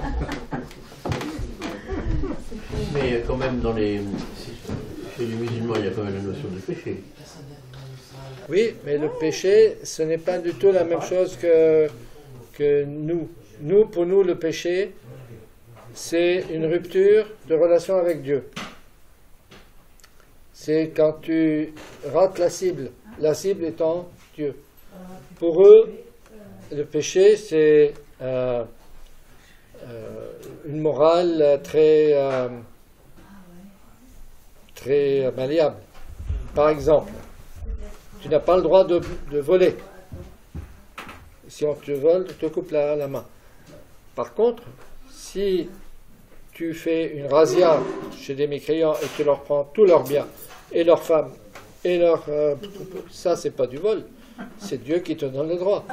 [SPEAKER 10] Mais quand même, dans les... chez les musulmans, il y a quand même la notion de péché.
[SPEAKER 2] Oui, mais le péché, ce n'est pas du tout la même chose que, que nous. Nous, pour nous, le péché, c'est une rupture de relation avec Dieu. C'est quand tu rates la cible, la cible étant Dieu. Pour eux, le péché, c'est euh, euh, une morale très, euh, très malléable. Par exemple, tu n'as pas le droit de, de voler. Si on te vole, on te coupe la, la main. Par contre, si tu fais une razzia chez des mécréants et tu leur prends tous leurs biens, et leurs femmes, et leurs... Euh, ça, c'est pas du vol. C'est Dieu qui te donne le droit.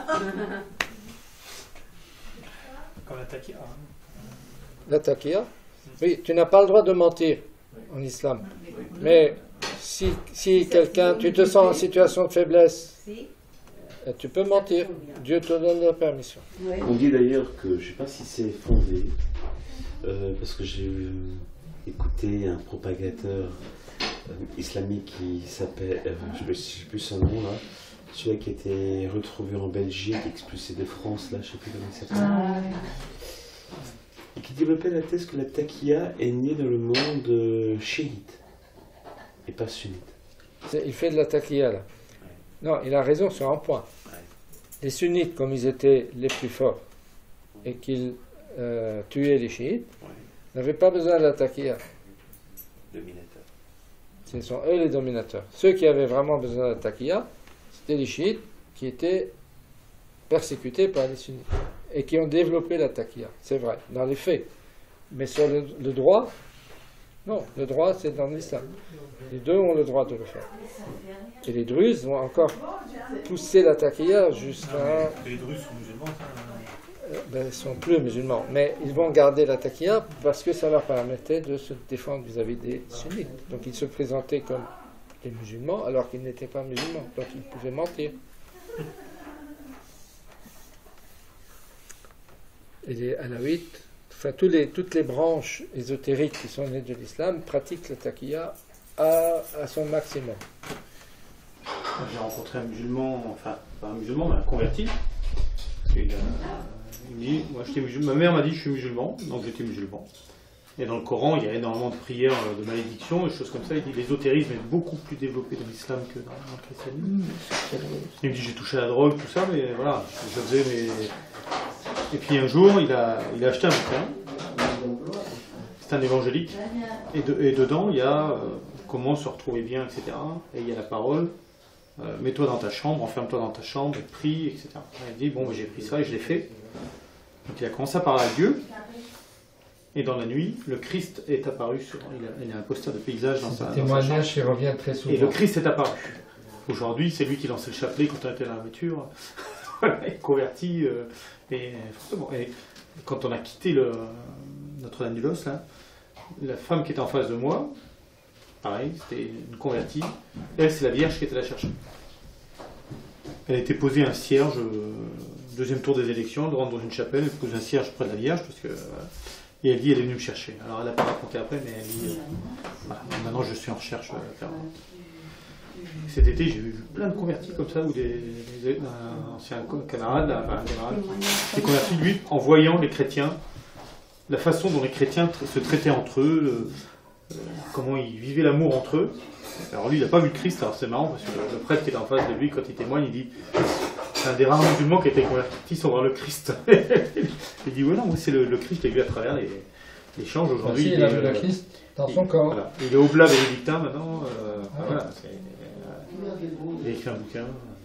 [SPEAKER 4] Comme la takia.
[SPEAKER 2] La takia. Oui, tu n'as pas le droit de mentir en islam. Mais si, si quelqu'un, tu te sens en situation de faiblesse, tu peux mentir. Dieu te donne la permission.
[SPEAKER 9] On dit d'ailleurs que, je ne sais pas si c'est fondé, euh, parce que j'ai euh, écouté un propagateur euh, islamique qui s'appelle, euh, je ne sais plus son nom là, celui qui était retrouvé en Belgique, expulsé de France, là, je ne sais plus comment il s'appelle. Ah. Et qui développait la thèse que la taqiya est née dans le monde euh, chiite et pas sunnite.
[SPEAKER 2] Il fait de la taqiya là. Non, il a raison sur un point. Les sunnites, comme ils étaient les plus forts et qu'ils euh, tuaient les chiites, n'avaient pas besoin de la taqiya.
[SPEAKER 9] Dominateur.
[SPEAKER 2] Ce sont eux les dominateurs. Ceux qui avaient vraiment besoin de la taqiya, c'était les chiites qui étaient persécutés par les sunnites et qui ont développé la taqiya. C'est vrai, dans les faits. Mais sur le, le droit, non, le droit c'est dans l'islam. Les deux ont le droit de le faire. Et les Druzes vont encore pousser la taqiya jusqu'à...
[SPEAKER 4] Les Druzes sont musulmans, ça
[SPEAKER 2] Ben, ils ne sont plus musulmans, mais ils vont garder la taqiya parce que ça leur permettait de se défendre vis-à-vis des sunnites. Donc ils se présentaient comme des musulmans alors qu'ils n'étaient pas musulmans, donc ils pouvaient mentir. Et les alaouites, enfin tous les, toutes les branches ésotériques qui sont nées de l'islam pratiquent la taqiya à, à son maximum.
[SPEAKER 4] J'ai rencontré un musulman, enfin pas un musulman, mais un converti. Il, a, il me dit, moi j'étais musulman, ma mère m'a dit je suis musulman, donc j'étais musulman. Et dans le Coran, il y a énormément de prières, de malédictions, et choses comme ça. Il dit l'ésotérisme est beaucoup plus développé dans l'islam que dans, dans le christianisme. Il me dit j'ai touché à la drogue, tout ça, mais voilà, je faisais mes... Et puis un jour, il a, il a acheté un bouquin. C'est un évangélique. Et, de, et dedans, il y a euh, comment se retrouver bien, et cetera. Et il y a la parole. Euh, mets-toi dans ta chambre, enferme-toi dans ta chambre, et prie, et cetera. Et il dit, bon, j'ai pris ça et je l'ai fait. Donc il a commencé à parler à Dieu. Et dans la nuit, le Christ est apparu sur... Il a, il a un poster de paysage dans sa, dans sa chambre.
[SPEAKER 12] Témoignage qui revient très souvent.
[SPEAKER 4] Et le Christ est apparu. Aujourd'hui, c'est lui qui lançait le chapelet quand on était dans la voiture. Voilà, il est converti. Euh, et, forcément, et quand on a quitté le, Notre-Dame-du-Los, là, la femme qui était en face de moi, pareil, c'était une convertie. Elle, c'est la Vierge qui était la chercher. Elle a été posée un cierge, euh, deuxième tour des élections, elle rentre dans une chapelle, elle pose un cierge près de la Vierge, parce que, euh, et elle dit, elle est venue me chercher. Alors elle n'a pas raconté après, mais elle dit, euh, voilà, maintenant je suis en recherche. Euh, Cet été, j'ai vu plein de convertis comme ça, ou des, des, des un ancien camarade, enfin, un camarade qui s'est converti, lui, en voyant les chrétiens, la façon dont les chrétiens se traitaient entre eux, euh, comment ils vivaient l'amour entre eux. Alors lui, il n'a pas vu le Christ, alors c'est marrant, parce que le, le prêtre qui est en face de lui, quand il témoigne, il dit, c'est un des rares musulmans qui a été converti sans voir le Christ. Il dit, ouais, non, c'est le, le Christ qui a vu à travers les, les changes aujourd'hui.
[SPEAKER 12] Si, il, il a vu le Christ dans son corps.
[SPEAKER 4] Voilà. Il est au Oblat bénédictin maintenant, euh, ah, voilà, c'est... Il a écrit un bouquin.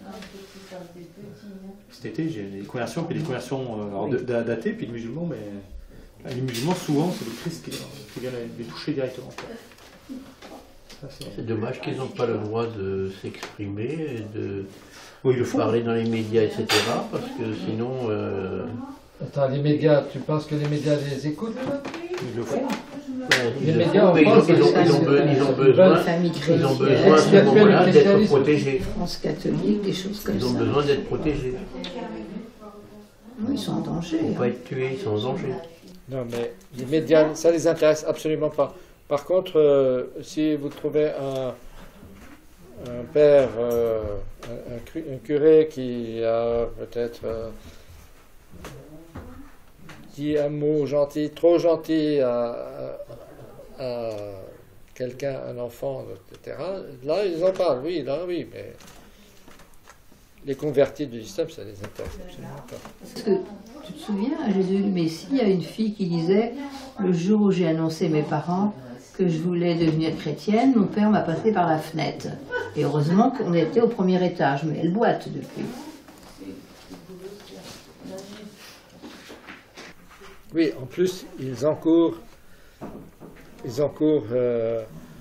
[SPEAKER 4] Cet été, j'ai des conversions, puis des conversions euh, datées, puis les musulmans, mais les musulmans, souvent, c'est le Christ qui, qui vient les toucher directement.
[SPEAKER 10] C'est dommage qu'ils n'ont pas le droit de s'exprimer et de
[SPEAKER 4] oui, le
[SPEAKER 10] parler dans les médias, et cetera. Parce que sinon... Euh...
[SPEAKER 12] Attends, les médias, tu penses que les médias les écoutent?
[SPEAKER 4] Ils le font.
[SPEAKER 10] Les médias, ils ont besoin, ils ont besoin, ils ont besoin à ce moment-là d'être protégés.
[SPEAKER 14] France catholique, des choses comme ça.
[SPEAKER 10] Ils ont besoin d'être protégés.
[SPEAKER 14] Ils sont en danger.
[SPEAKER 10] Ils ne vont pas être tués, ils sont en danger.
[SPEAKER 2] Non, mais les médias, ça ne les intéresse absolument pas. Par contre, euh, si vous trouvez un, un père, euh, un, un, cru, un curé qui a peut-être... Euh, dit un mot gentil, trop gentil à, à, à quelqu'un, un enfant, et cetera. Là, ils en parlent, oui, là, oui, mais les convertis de l'islam, ça les intéresse absolument pas.
[SPEAKER 14] Parce que tu te souviens, à Jésus du Messie, il y a une fille qui disait, le jour où j'ai annoncé à mes parents que je voulais devenir chrétienne, mon père m'a passé par la fenêtre. Et heureusement qu'on était au premier étage, mais elle boite depuis.
[SPEAKER 2] Oui, en plus, ils encourent, ils encourent euh,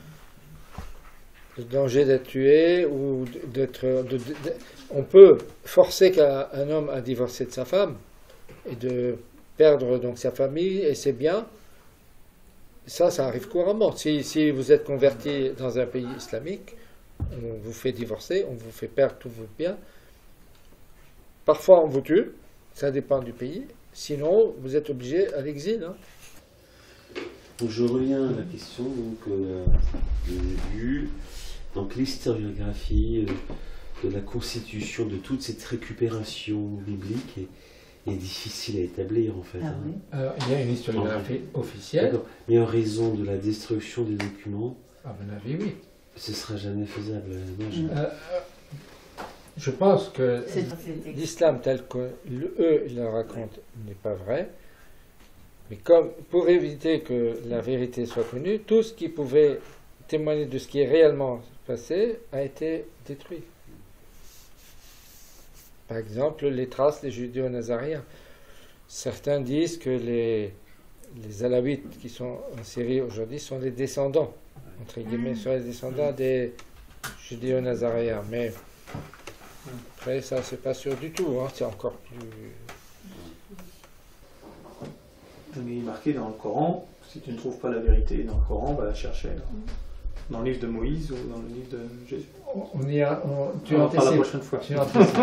[SPEAKER 2] le danger d'être tué ou d'être... De, de, de, on peut forcer qu'un un homme à divorcer de sa femme et de perdre donc sa famille et ses biens. Ça, ça arrive couramment. Si, si vous êtes converti dans un pays islamique, on vous fait divorcer, on vous fait perdre tous vos biens. Parfois, on vous tue, ça dépend du pays. Sinon, vous êtes obligé à l'exil. Hein.
[SPEAKER 9] Donc, je reviens à la question donc, euh, du début. Donc, l'historiographie euh, de la constitution de toute cette récupération biblique est, est difficile à établir, en fait.
[SPEAKER 14] Ah,
[SPEAKER 9] hein.
[SPEAKER 14] oui.
[SPEAKER 12] Alors, il y a une historiographie officielle.
[SPEAKER 9] Mais en raison de la destruction des documents,
[SPEAKER 12] à mon avis, oui.
[SPEAKER 9] Ce ne sera jamais faisable. Moi, je...
[SPEAKER 12] Euh, je pense que
[SPEAKER 2] l'islam tel que eux le racontent n'est pas vrai. Mais comme pour éviter que la vérité soit connue, tout ce qui pouvait témoigner de ce qui est réellement passé a été détruit. Par exemple, les traces des judéo-nazaréens. Certains disent que les, les alaouites qui sont en Syrie aujourd'hui sont les descendants, entre guillemets, sont les descendants des judéo-nazaréens. Mais après, ça, c'est pas sûr du tout. Hein, c'est encore plus...
[SPEAKER 4] Mais il est marqué dans le Coran, si tu ne trouves pas la vérité dans le Coran, va la chercher dans, dans le livre de Moïse ou dans le livre de Jésus.
[SPEAKER 12] On y a, on, tu
[SPEAKER 4] on en parle la prochaine fois. Tu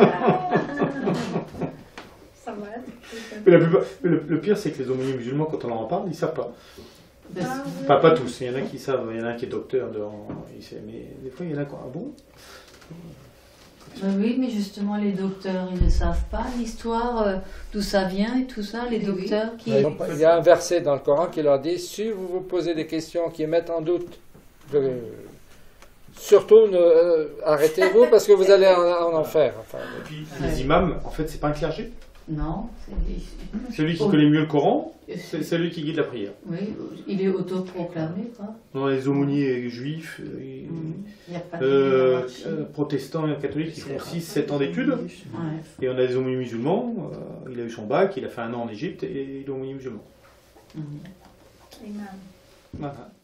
[SPEAKER 4] Ça va. Mais, la plupart, mais le, le pire, c'est que les aumôniers musulmans, quand on leur en parle, ils ne savent pas. Ah, oui. Pas, pas tous, il y en a qui savent, il y en a un qui est docteur, de, il sait, mais des fois il y en a quoi, ah bon?
[SPEAKER 14] Ben oui, mais justement, les docteurs, ils ne savent pas l'histoire, euh, d'où ça vient et tout ça, les oui, docteurs qui...
[SPEAKER 2] Il y a un verset dans le Coran qui leur dit, si vous vous posez des questions qui mettent en doute, de, surtout ne, euh, arrêtez-vous parce que vous allez en, en enfer. Enfin,
[SPEAKER 4] et puis les ouais. imams, en fait, c'est pas un clergé.
[SPEAKER 14] Non, c'est
[SPEAKER 4] celui qui oh. connaît mieux le Coran, c'est celui qui guide la prière.
[SPEAKER 14] Oui, il est autoproclamé, quoi.
[SPEAKER 4] Non, les aumôniers juifs, mmh.
[SPEAKER 14] il y a pas
[SPEAKER 4] euh, euh, protestants et catholiques, ils font six sept ans d'études. Ouais. Et on a des aumôniers musulmans, euh, il a eu son bac, il a fait un an en Égypte et il est aumônier musulman.
[SPEAKER 14] Mmh.
[SPEAKER 4] Voilà.